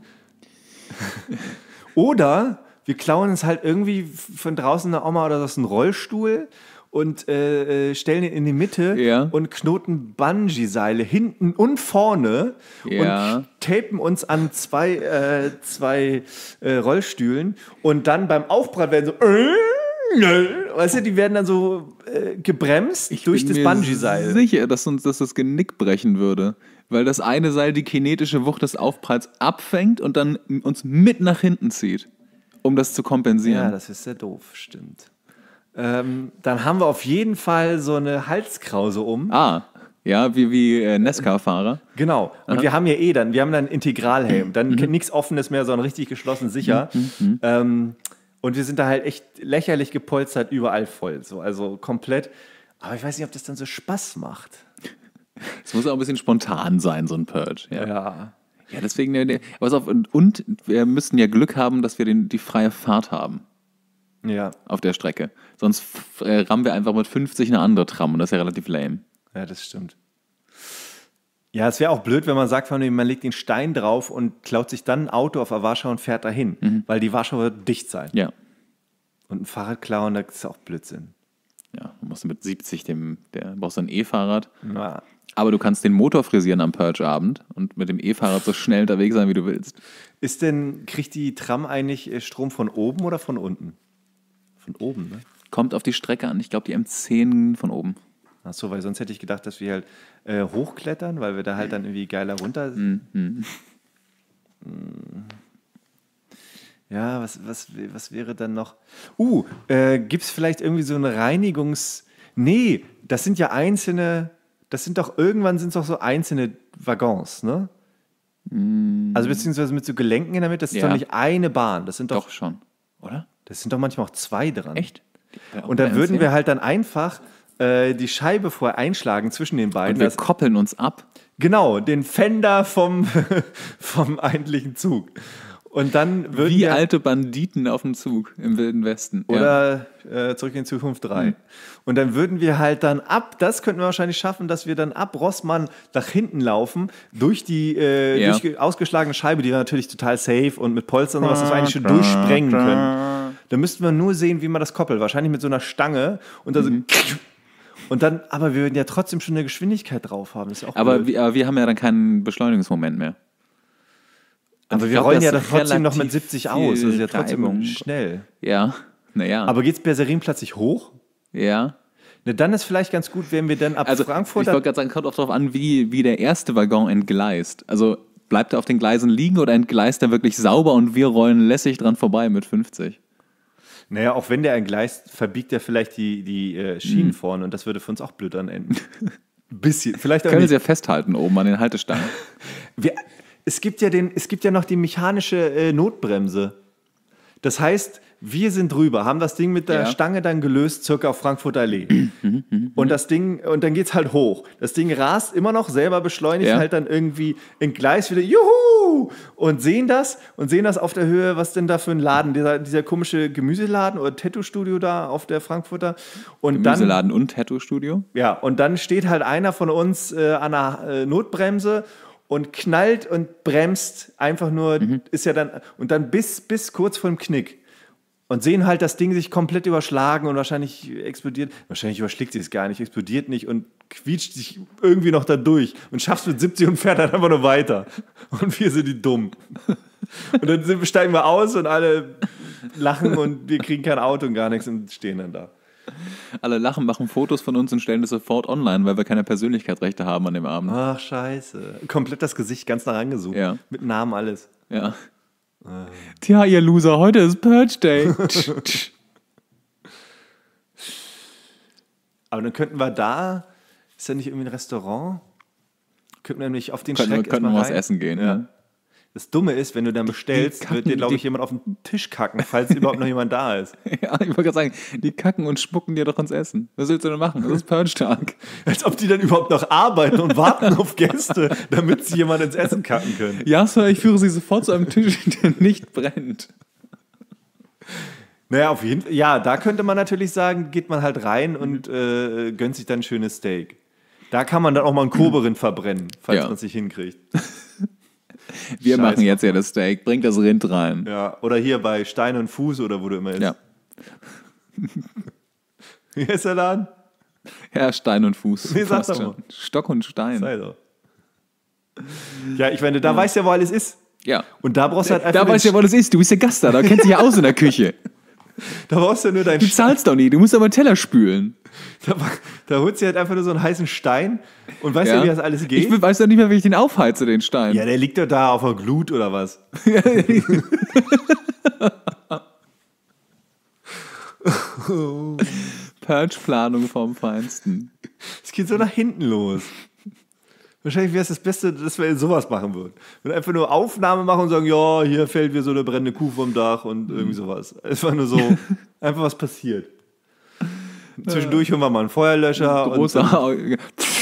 Oder wir klauen uns halt irgendwie von draußen eine Oma oder so einen Rollstuhl und stellen ihn in die Mitte und knoten Bungee-Seile hinten und vorne und tapen uns an zwei Rollstühlen und dann beim Aufprall werden weißt du, die werden dann so gebremst durch das Bungee-Seil. Ich bin sicher, dass uns das Genick brechen würde, weil das eine Seil die kinetische Wucht des Aufpralls abfängt und dann uns mit nach hinten zieht, um das zu kompensieren. Ja, das ist sehr doof, stimmt. Dann haben wir auf jeden Fall so eine Halskrause um. Ja, wie Nesca-Fahrer. Genau. Und wir haben ja wir haben dann einen Integralhelm. Dann nichts Offenes mehr, sondern richtig geschlossen, sicher. Und wir sind da halt echt lächerlich gepolstert, überall voll. So, also komplett. Aber ich weiß nicht, ob das dann so Spaß macht. Es muss auch ein bisschen spontan sein, so ein Purge. Ja. Ja, deswegen, pass auf, und wir müssen ja Glück haben, dass wir die freie Fahrt haben. Ja. Auf der Strecke. Sonst rammen wir einfach mit 50 eine andere Tram und das ist ja relativ lame. Ja, das stimmt. Ja, es wäre auch blöd, wenn man sagt, man legt den Stein drauf und klaut sich dann ein Auto auf der Warschau und fährt dahin, weil die Warschau wird dicht sein. Ja. Und ein Fahrrad klauen, das ist auch Blödsinn. Ja, du musst mit 70, brauchst du ein E-Fahrrad. Ja. Aber du kannst den Motor frisieren am Purge-Abend und mit dem E-Fahrrad so schnell unterwegs sein, wie du willst. Kriegt die Tram eigentlich Strom von oben oder von unten? Von oben, ne? Kommt auf die Strecke an. Ich glaube, die M10 von oben. Ach so, weil sonst hätte ich gedacht, dass wir halt hochklettern, weil wir da halt dann irgendwie geiler runter sind. Ja, was wäre dann noch? Gibt es vielleicht irgendwie so eine Nee, das sind ja irgendwann sind es doch so einzelne Waggons, ne? Also beziehungsweise mit so Gelenken in der Mitte, das ist doch nicht eine Bahn. Das sind doch schon, oder? Das sind doch manchmal auch 2 dran. Echt? Und da würden wir halt dann einfach die Scheibe vorher einschlagen zwischen den beiden. Und wir koppeln uns ab. Genau, den Fender vom eigentlichen Zug. Und dann würden Wie wir, alte Banditen auf dem Zug im Wilden Westen. oder Zurück in die Zukunft 3. Und dann würden wir halt dann das könnten wir wahrscheinlich schaffen, dass wir dann ab Rossmann nach hinten laufen, durch die durch ausgeschlagene Scheibe, die war natürlich total safe und mit Polstern und sowas, dass wir eigentlich schon durchsprengen können. Da müssten wir nur sehen, wie man das koppelt. Wahrscheinlich mit so einer Stange und dann so und dann, aber wir würden ja trotzdem schon eine Geschwindigkeit drauf haben. Das ist ja auch Aber blöd. wir haben ja dann keinen Beschleunigungsmoment mehr. Und Aber ich wir glaub, rollen das ja ist dann trotzdem noch mit relativ 70 aus. Das ist ja trotzdem Reibung. schnell. Ja, naja. Aber geht's Berserin-Platz nicht hoch? Ja. Ne, dann ist vielleicht ganz gut, wenn wir dann ab Also Frankfurt... ich wollte gerade sagen, kommt auch darauf an, wie der erste Waggon entgleist. Also bleibt er auf den Gleisen liegen oder entgleist er wirklich sauber und wir rollen lässig dran vorbei mit 50? Naja, auch wenn der entgleist, verbiegt er vielleicht die Schienen vorne und das würde für uns auch blöd dann enden. Bisschen, vielleicht auch Können nicht. Sie ja festhalten oben an den Haltestangen. Es gibt ja noch die mechanische Notbremse. Das heißt, wir sind drüber, haben das Ding mit der Stange dann gelöst, circa auf Frankfurter Allee. Und dann geht's halt hoch. Das Ding rast immer noch, selber beschleunigt, halt dann irgendwie entgleist wieder, juhu! Und sehen das auf der Höhe, was denn da für ein Laden, dieser komische Gemüseladen oder Tattoo-Studio da auf der Frankfurter. Und Gemüseladen und Tattoo-Studio? Ja, und dann steht halt einer von uns an der Notbremse und knallt und bremst einfach nur, ist ja dann, und dann bis kurz vor dem Knick. Und sehen halt das Ding sich komplett überschlagen und wahrscheinlich explodiert. Wahrscheinlich überschlägt sich es gar nicht, explodiert nicht und quietscht sich irgendwie noch da durch und schafft es mit 70 und fährt dann einfach nur weiter. Und wir sind die dumm. Und dann steigen wir aus und alle lachen und wir kriegen kein Auto und gar nichts und stehen dann da. Alle lachen, machen Fotos von uns und stellen das sofort online, weil wir keine Persönlichkeitsrechte haben an dem Abend. Ach, scheiße. Komplett das Gesicht ganz nah rangesucht. Ja. Mit Namen alles. Ja. Tja, ihr Loser, heute ist Purge Day. Aber dann könnten wir ist ja nicht irgendwie ein Restaurant? Könnten wir nämlich auf den Könnten Schreck wir erstmal was rein. essen gehen. Ja. Ne? Das Dumme ist, wenn du dann bestellst, wird dir, glaube ich, jemand auf den Tisch kacken, falls überhaupt noch jemand da ist. Ja, ich wollte gerade sagen, die kacken und spucken dir doch ins Essen. Was willst du denn machen? Das ist Purge-Tag. Als ob die dann überhaupt noch arbeiten und warten auf Gäste, damit sie jemand ins Essen kacken können. Ja, Sir, ich führe Sie sofort zu einem Tisch, der nicht brennt. Naja, auf jeden Fall. Ja, da könnte man natürlich sagen, geht man halt rein und gönnt sich dann ein schönes Steak. Da kann man dann auch mal einen Koberin verbrennen, falls man es nicht hinkriegt. Wir Scheiß machen jetzt ja das Steak, bringt das Rind rein. Ja, oder hier bei Stein und Fuß oder wo du immer isst. Ja. Wie heißt der Laden? Ja, Stein und Fuß. Nee, sag Passt doch schon. mal. Stock und Stein. Sei doch. Ja, ich meine, da weißt du ja, wo alles ist. Ja. Und da brauchst du halt einfach. Da weißt du ja, wo das ist. Du bist ja Gast da kennst dich ja aus in der Küche. Da brauchst du nur deinen Du zahlst doch nie, du musst aber einen Teller spülen. Da holst du halt einfach nur so einen heißen Stein und weißt ja, wie das alles geht. Ich weiß doch nicht mehr, wie ich den aufheize, den Stein. Ja, der liegt doch da auf der Glut oder was? Purge-Planung vom Feinsten. Es geht so nach hinten los. Wahrscheinlich wäre es das Beste, dass wir sowas machen würden. Wenn wir einfach nur Aufnahme machen und sagen, ja, hier fällt mir so eine brennende Kuh vom Dach und irgendwie sowas. Einfach nur so, einfach was passiert. Zwischendurch hören wir mal einen Feuerlöscher und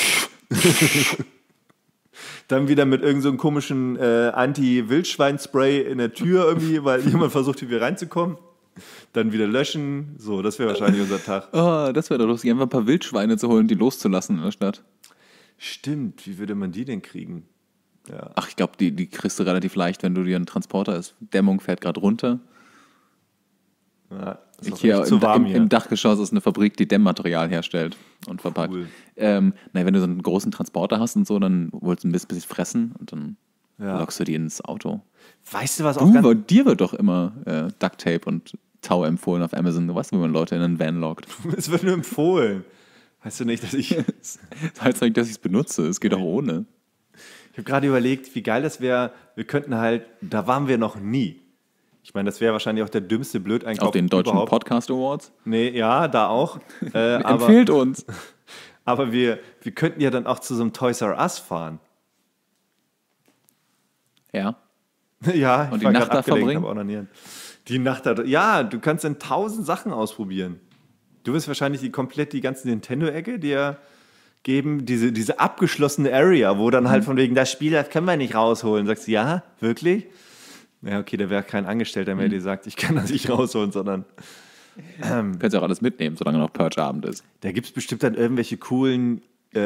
dann wieder mit irgendeinem so komischen Anti-Wildschwein-Spray in der Tür irgendwie, weil jemand versucht, hier wieder reinzukommen. Dann wieder löschen. So, das wäre wahrscheinlich unser Tag. Oh, das wäre doch lustig, einfach ein paar Wildschweine zu holen und die loszulassen in der Stadt. Stimmt, wie würde man die denn kriegen? Ja. Ach, ich glaube, die kriegst du relativ leicht, wenn du dir einen Transporter ist. Dämmung fährt gerade runter. Ja, ist auch Hier echt zu warm hier. im Dachgeschoss ist eine Fabrik, die Dämmmaterial herstellt und verpackt. Cool. Wenn du so einen großen Transporter hast und so, dann wolltest du ein bisschen fressen und dann lockst du die ins Auto. Weißt du, was auch ganz... Dir wird doch immer Ducktape und Tau empfohlen auf Amazon. Du weißt, wie man Leute in einen Van lockt. Es wird nur empfohlen. Weißt du nicht, dass ich... Das heißt nicht, dass ich es benutze. Es geht auch ohne. Ich habe gerade überlegt, wie geil das wäre. Wir könnten halt... Da waren wir noch nie. Ich meine, das wäre wahrscheinlich auch der dümmste Blödeinkauf Auf den Deutschen überhaupt. Podcast Awards. Nee, ja, da auch. Empfehlt uns. Aber wir könnten ja dann auch zu so einem Toys R Us fahren. Ja. Ja, Und ich die war Nacht gerade da verbringen? habe auch noch nie. Die Nacht, ja, du kannst dann 1000 Sachen ausprobieren. Du wirst wahrscheinlich die ganze Nintendo-Ecke dir geben, diese abgeschlossene Area, wo dann halt von wegen, das Spiel, das können wir nicht rausholen. Sagst du, ja, wirklich? Ja, okay, da wäre kein Angestellter mehr, der sagt, ich kann das nicht rausholen, sondern Könntest du auch alles mitnehmen, solange noch Purge-Abend ist. da gibt es bestimmt dann irgendwelche coolen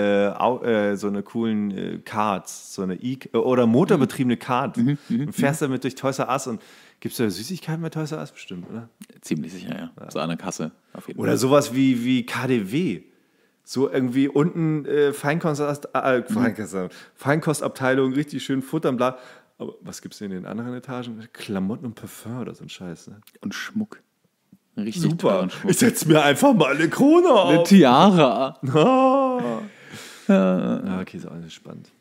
Cards, oder motorbetriebene Card. Und fährst damit durch Toys R Us und gibt es da Süßigkeiten bei Toys R Us bestimmt, oder? Ziemlich sicher, ja. So an der Kasse, auf jeden Oder Fall. sowas wie KaDeWe. So irgendwie unten Feinkostabteilung, richtig schön futtern, bla. Aber was gibt es in den anderen Etagen? Klamotten und Parfum oder so ein Scheiß. Ne? Und Schmuck. Richtig Super. teuren Schmuck. Ich setze mir einfach mal eine Krone Eine auf. Tiara. Ja, okay, ist auch alles spannend.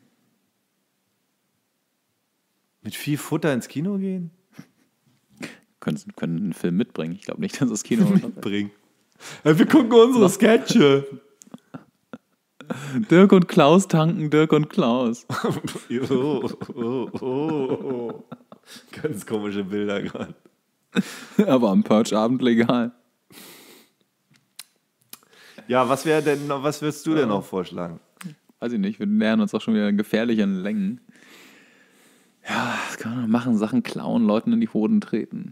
Mit viel Futter ins Kino gehen? Können einen Film mitbringen. Ich glaube nicht, dass das Kino Bringen. Ja, wir gucken unsere Sketche. Dirk und Klaus tanken, Dirk und Klaus. Ganz komische Bilder gerade. Aber am Purge-Abend legal. Ja, was würdest du denn noch vorschlagen? Weiß ich nicht, wir nähern uns auch schon wieder gefährlichen Längen. Ja, was kann man noch machen? Sachen klauen, Leuten in die Hoden treten.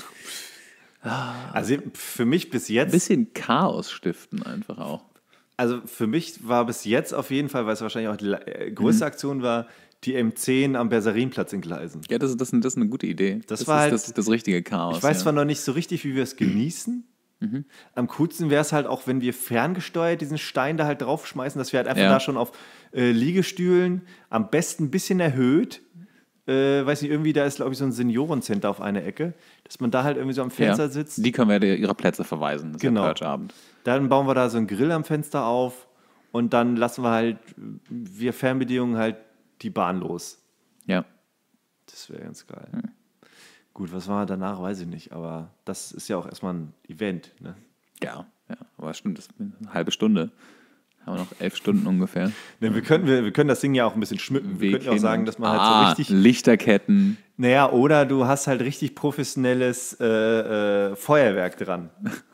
Also für mich bis Ein jetzt, bisschen Chaos stiften einfach auch. also für mich war bis jetzt auf jeden Fall, weil es wahrscheinlich auch die größte Aktion war, die M10 am Bersarinplatz entgleisen. Ja, das ist eine gute Idee. Das war ist halt- das richtige Chaos. Ich weiß ja. zwar noch nicht so richtig, wie wir es genießen. Am coolsten wäre es halt auch, wenn wir ferngesteuert diesen Stein da halt draufschmeißen, dass wir halt einfach Ja. da schon auf Liegestühlen, am besten ein bisschen erhöht, weiß nicht, irgendwie da ist, glaube ich, so ein Seniorencenter auf einer Ecke, dass man da halt irgendwie so am Fenster Ja. sitzt. Die können wir ihre Plätze verweisen. Das Genau. ist der Purge-Abend. Dann bauen wir da so einen Grill am Fenster auf und dann lassen wir halt, wir Fernbedienungen halt die Bahn los. Ja. Das wäre ganz geil. Gut, was war danach, weiß ich nicht, aber das ist ja auch erstmal ein Event. Ne? Ja, aber stimmt, das ist eine halbe Stunde. Haben wir noch 11 Stunden ungefähr. Ne, wir können das Ding ja auch ein bisschen schmücken. Wir könnten ja auch sagen, dass man halt so richtig. Lichterketten. Naja, oder du hast halt richtig professionelles Feuerwerk dran.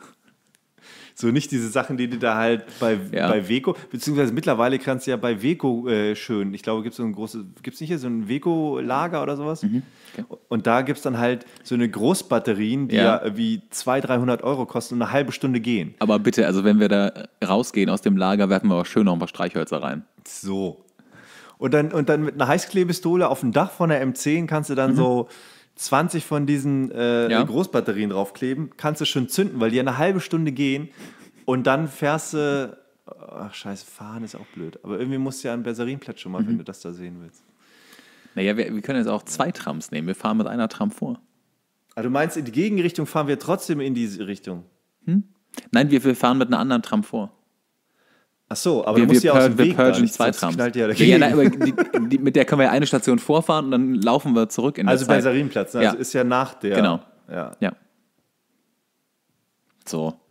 So nicht diese Sachen, die du da halt bei Weco, beziehungsweise mittlerweile kannst du ja bei Weco schön, ich glaube, gibt es nicht hier so ein Weco-Lager oder sowas? Okay. Und da gibt es dann halt so eine Großbatterien, die ja wie 200-300 Euro kosten und eine halbe Stunde gehen. Aber bitte, also wenn wir da rausgehen aus dem Lager, werfen wir auch schön noch ein paar Streichhölzer rein. So. Und dann mit einer Heißklebepistole auf dem Dach von der M10 kannst du dann so 20 von diesen Großbatterien draufkleben, kannst du schon zünden, weil die eine halbe Stunde gehen und dann fährst du, ach scheiße, fahren ist auch blöd, aber irgendwie musst du ja einen Bersarinplatz schon mal, wenn du das da sehen willst. Naja, wir können jetzt auch 2 Trams nehmen. Wir fahren mit einer Tram vor. Aber du meinst, in die Gegenrichtung fahren wir trotzdem in diese Richtung? Nein, wir fahren mit einer anderen Tram vor. Ach so, aber Wir, du musst ja aus dem wir Weg da purgen nicht, 2 sonst Trams. knallt ja Ja, dagegen. nein, aber mit der können wir eine Station vorfahren und dann laufen wir zurück in der Also Zeit. Bersarinplatz, ne? Ja. Also ist ja nach der. Genau. Ja. Ja. So.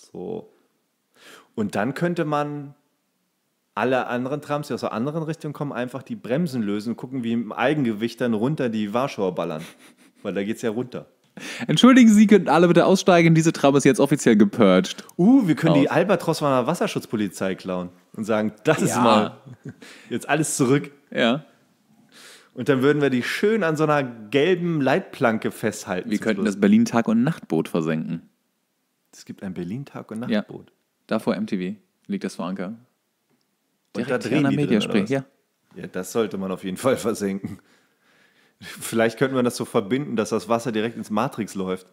Und dann könnte man alle anderen Trams, die aus der anderen Richtung kommen, einfach die Bremsen lösen und gucken, wie im Eigengewicht dann runter die Warschauer ballern. Weil da geht's ja runter. Entschuldigen Sie, könnten alle bitte aussteigen. Diese Tram ist jetzt offiziell gepurged. Wir können die Albatros von der Wasserschutzpolizei klauen und sagen, das ist Ja. mal jetzt alles zurück. Ja. Und dann würden wir die schön an so einer gelben Leitplanke festhalten. Wir zum könnten Schluss. das Berlin Tag- und Nachtboot versenken. Es gibt ein Berlin-Tag- und Ja. Nachtboot. Da vor MTV liegt das vor Anker. Und Direkt da hier an drehen der die drin, Mediaspring. oder was? Ja. Ja, das sollte man auf jeden Fall versenken. Vielleicht könnten wir das so verbinden, dass das Wasser direkt ins Matrix läuft.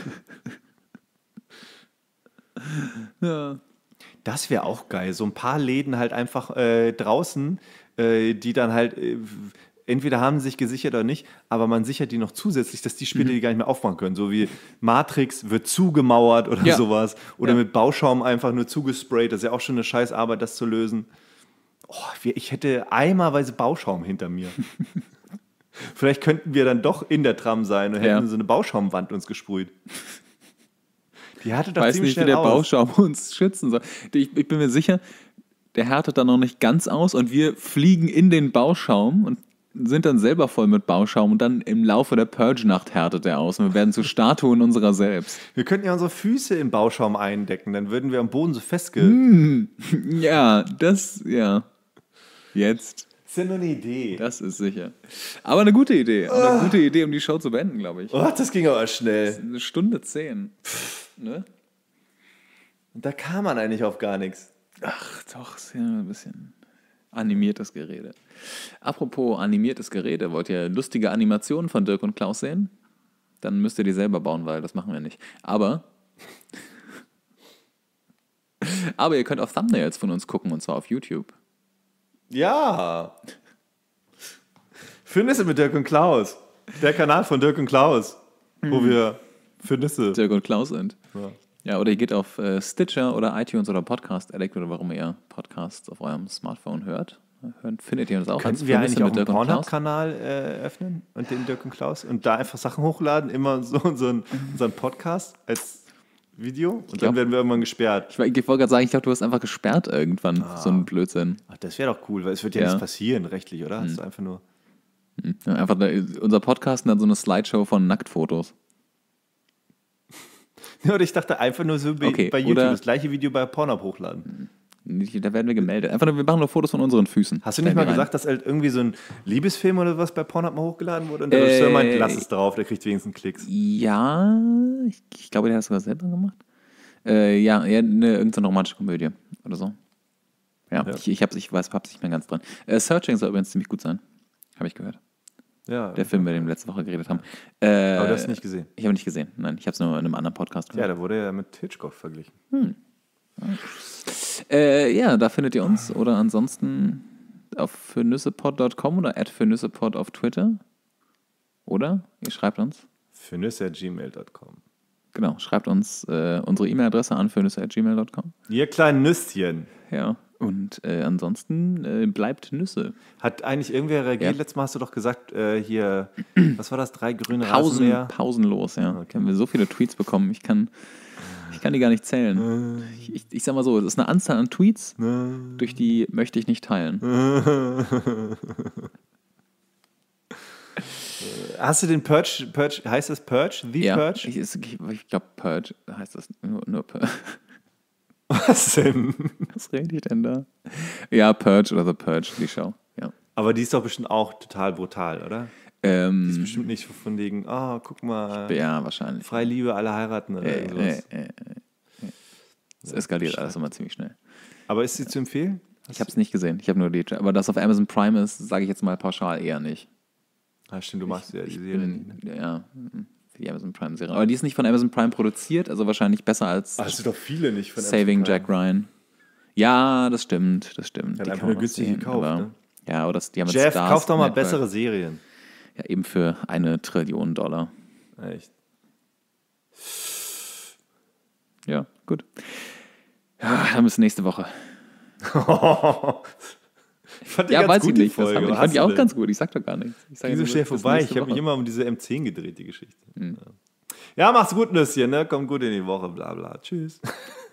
Ja. Das wäre auch geil. So ein paar Läden halt einfach draußen, die dann halt, entweder haben sie sich gesichert oder nicht, aber man sichert die noch zusätzlich, dass die Spiele die gar nicht mehr aufmachen können. So wie Matrix wird zugemauert oder Ja. sowas. Oder Ja. mit Bauschaum einfach nur zugesprayt. Das ist ja auch schon eine scheiß Arbeit, das zu lösen. Oh, ich hätte eimerweise Bauschaum hinter mir. Vielleicht könnten wir dann doch in der Tram sein und hätten so eine Bauschaumwand uns gesprüht. Die hatte doch Weiß ziemlich nicht, wie schnell der aus. Bauschaum uns schützen soll. Ich bin mir sicher, der härtet da noch nicht ganz aus und wir fliegen in den Bauschaum und sind dann selber voll mit Bauschaum und dann im Laufe der Purge-Nacht härtet er aus und wir werden zu Statuen unserer selbst. Wir könnten ja unsere Füße in Bauschaum eindecken, dann würden wir am Boden so festge... Ja, Jetzt. Das ist ja nur eine Idee. Das ist sicher. Aber eine gute Idee. Eine gute Idee, um die Show zu beenden, glaube ich. Oh, das ging aber schnell. 1:10. Ne? Und da kam man eigentlich auf gar nichts. Ach, doch, ist ja ein bisschen animiertes Gerede. Apropos animiertes Gerede, wollt ihr lustige Animationen von Dirk und Klaus sehen? Dann müsst ihr die selber bauen, weil das machen wir nicht. Aber ihr könnt auf Thumbnails von uns gucken, und zwar auf YouTube. Ja. Findnisse mit Dirk und Klaus. Der Kanal von Dirk und Klaus, wo wir Findnisse... Dirk und Klaus sind. Ja. Ja, oder ihr geht auf Stitcher oder iTunes oder Podcast Addict oder warum ihr Podcasts auf eurem Smartphone hört. Findet ihr uns auch. Könnten wir eigentlich auch einen Pornhub-Kanal öffnen und den Dirk und Klaus und da einfach Sachen hochladen, immer so unseren Podcast als Video und dann werden wir irgendwann gesperrt. Ich wollte gerade sagen, ich glaube, du wirst einfach gesperrt irgendwann. So ein Blödsinn. Ach, das wäre doch cool, weil es wird ja nichts passieren rechtlich, oder? Das ist einfach nur... Ja, einfach unser Podcast und dann so eine Slideshow von Nacktfotos. Ja, oder ich dachte einfach nur so bei YouTube das gleiche Video bei Pornhub hochladen. Da werden wir gemeldet. Einfach nur, wir machen nur Fotos von unseren Füßen. Hast du nicht mal gesagt, dass halt irgendwie so ein Liebesfilm oder was bei Pornhub mal hochgeladen wurde? Und der Regisseur meint, lass es drauf, der kriegt wenigstens Klicks. Ja, ich glaube, der hat es sogar selber gemacht. Irgendeine romantische Komödie oder so. Ja. Ich hab's nicht mehr ganz dran. Searching soll übrigens ziemlich gut sein. Habe ich gehört. Ja. Der Film, über den wir letzte Woche geredet haben. Aber du hast ihn nicht gesehen? Ich habe ihn nicht gesehen. Nein, ich habe es nur in einem anderen Podcast gehört. Ja, da wurde ja mit Hitchcock verglichen. Da findet ihr uns. Oder ansonsten auf fürnüssepod.com oder @fürnüssepod auf Twitter. Oder? Ihr schreibt uns. fürnüsse@gmail.com. Genau, schreibt uns unsere E-Mail-Adresse an fürnüsse@gmail.com. Ihr kleinen Nüsschen. Ja. Und ansonsten bleibt Nüsse. Hat eigentlich irgendwer reagiert? Ja. Letztes Mal hast du doch gesagt, hier, was war das? 3 grüne Rasenmäher? Pausenlos, ja. Okay. Haben wir so viele Tweets bekommen. Ich kann die gar nicht zählen. Ich sag mal so, es ist eine Anzahl an Tweets, durch die möchte ich nicht teilen. Hast du den Purge, heißt das Purge? The Purge? Ich glaube Purge heißt das nur Purge. Was denn? Was rede ich denn da? Ja, Purge oder The Purge, die Show. Ja. Aber die ist doch bestimmt auch total brutal, oder? Die ist bestimmt nicht von wegen, guck mal. Ja, wahrscheinlich. Freie Liebe, alle heiraten oder sowas. Das eskaliert alles immer ziemlich schnell. Aber ist sie zu empfehlen? Ich habe es nicht gesehen. Ich habe nur die. Aber dass auf Amazon Prime ist, sage ich jetzt mal pauschal eher nicht. Ah, stimmt, du machst ja die Serie nicht. Ne? Ja, die Amazon Prime-Serie. Aber die ist nicht von Amazon Prime produziert, also wahrscheinlich besser als sind doch viele nicht von Saving Jack Ryan. Ja, das stimmt. Die hat einfach nur günstig gekauft, ne? Ja, aber die haben Jeff, Stars kauf doch mal Network. Bessere Serien. Ja, eben für $1 Trillion. Echt? Ja, gut. Ja, dann bis nächste Woche. Ich fand die ganz gut, die Folge. Ich fand die auch ganz gut, ich sag doch gar nichts. Ging so schnell vorbei, ich habe mich immer um diese M10 gedreht, die Geschichte. Ja, mach's gut, Nüsschen, ne? Komm gut in die Woche, bla bla. Tschüss.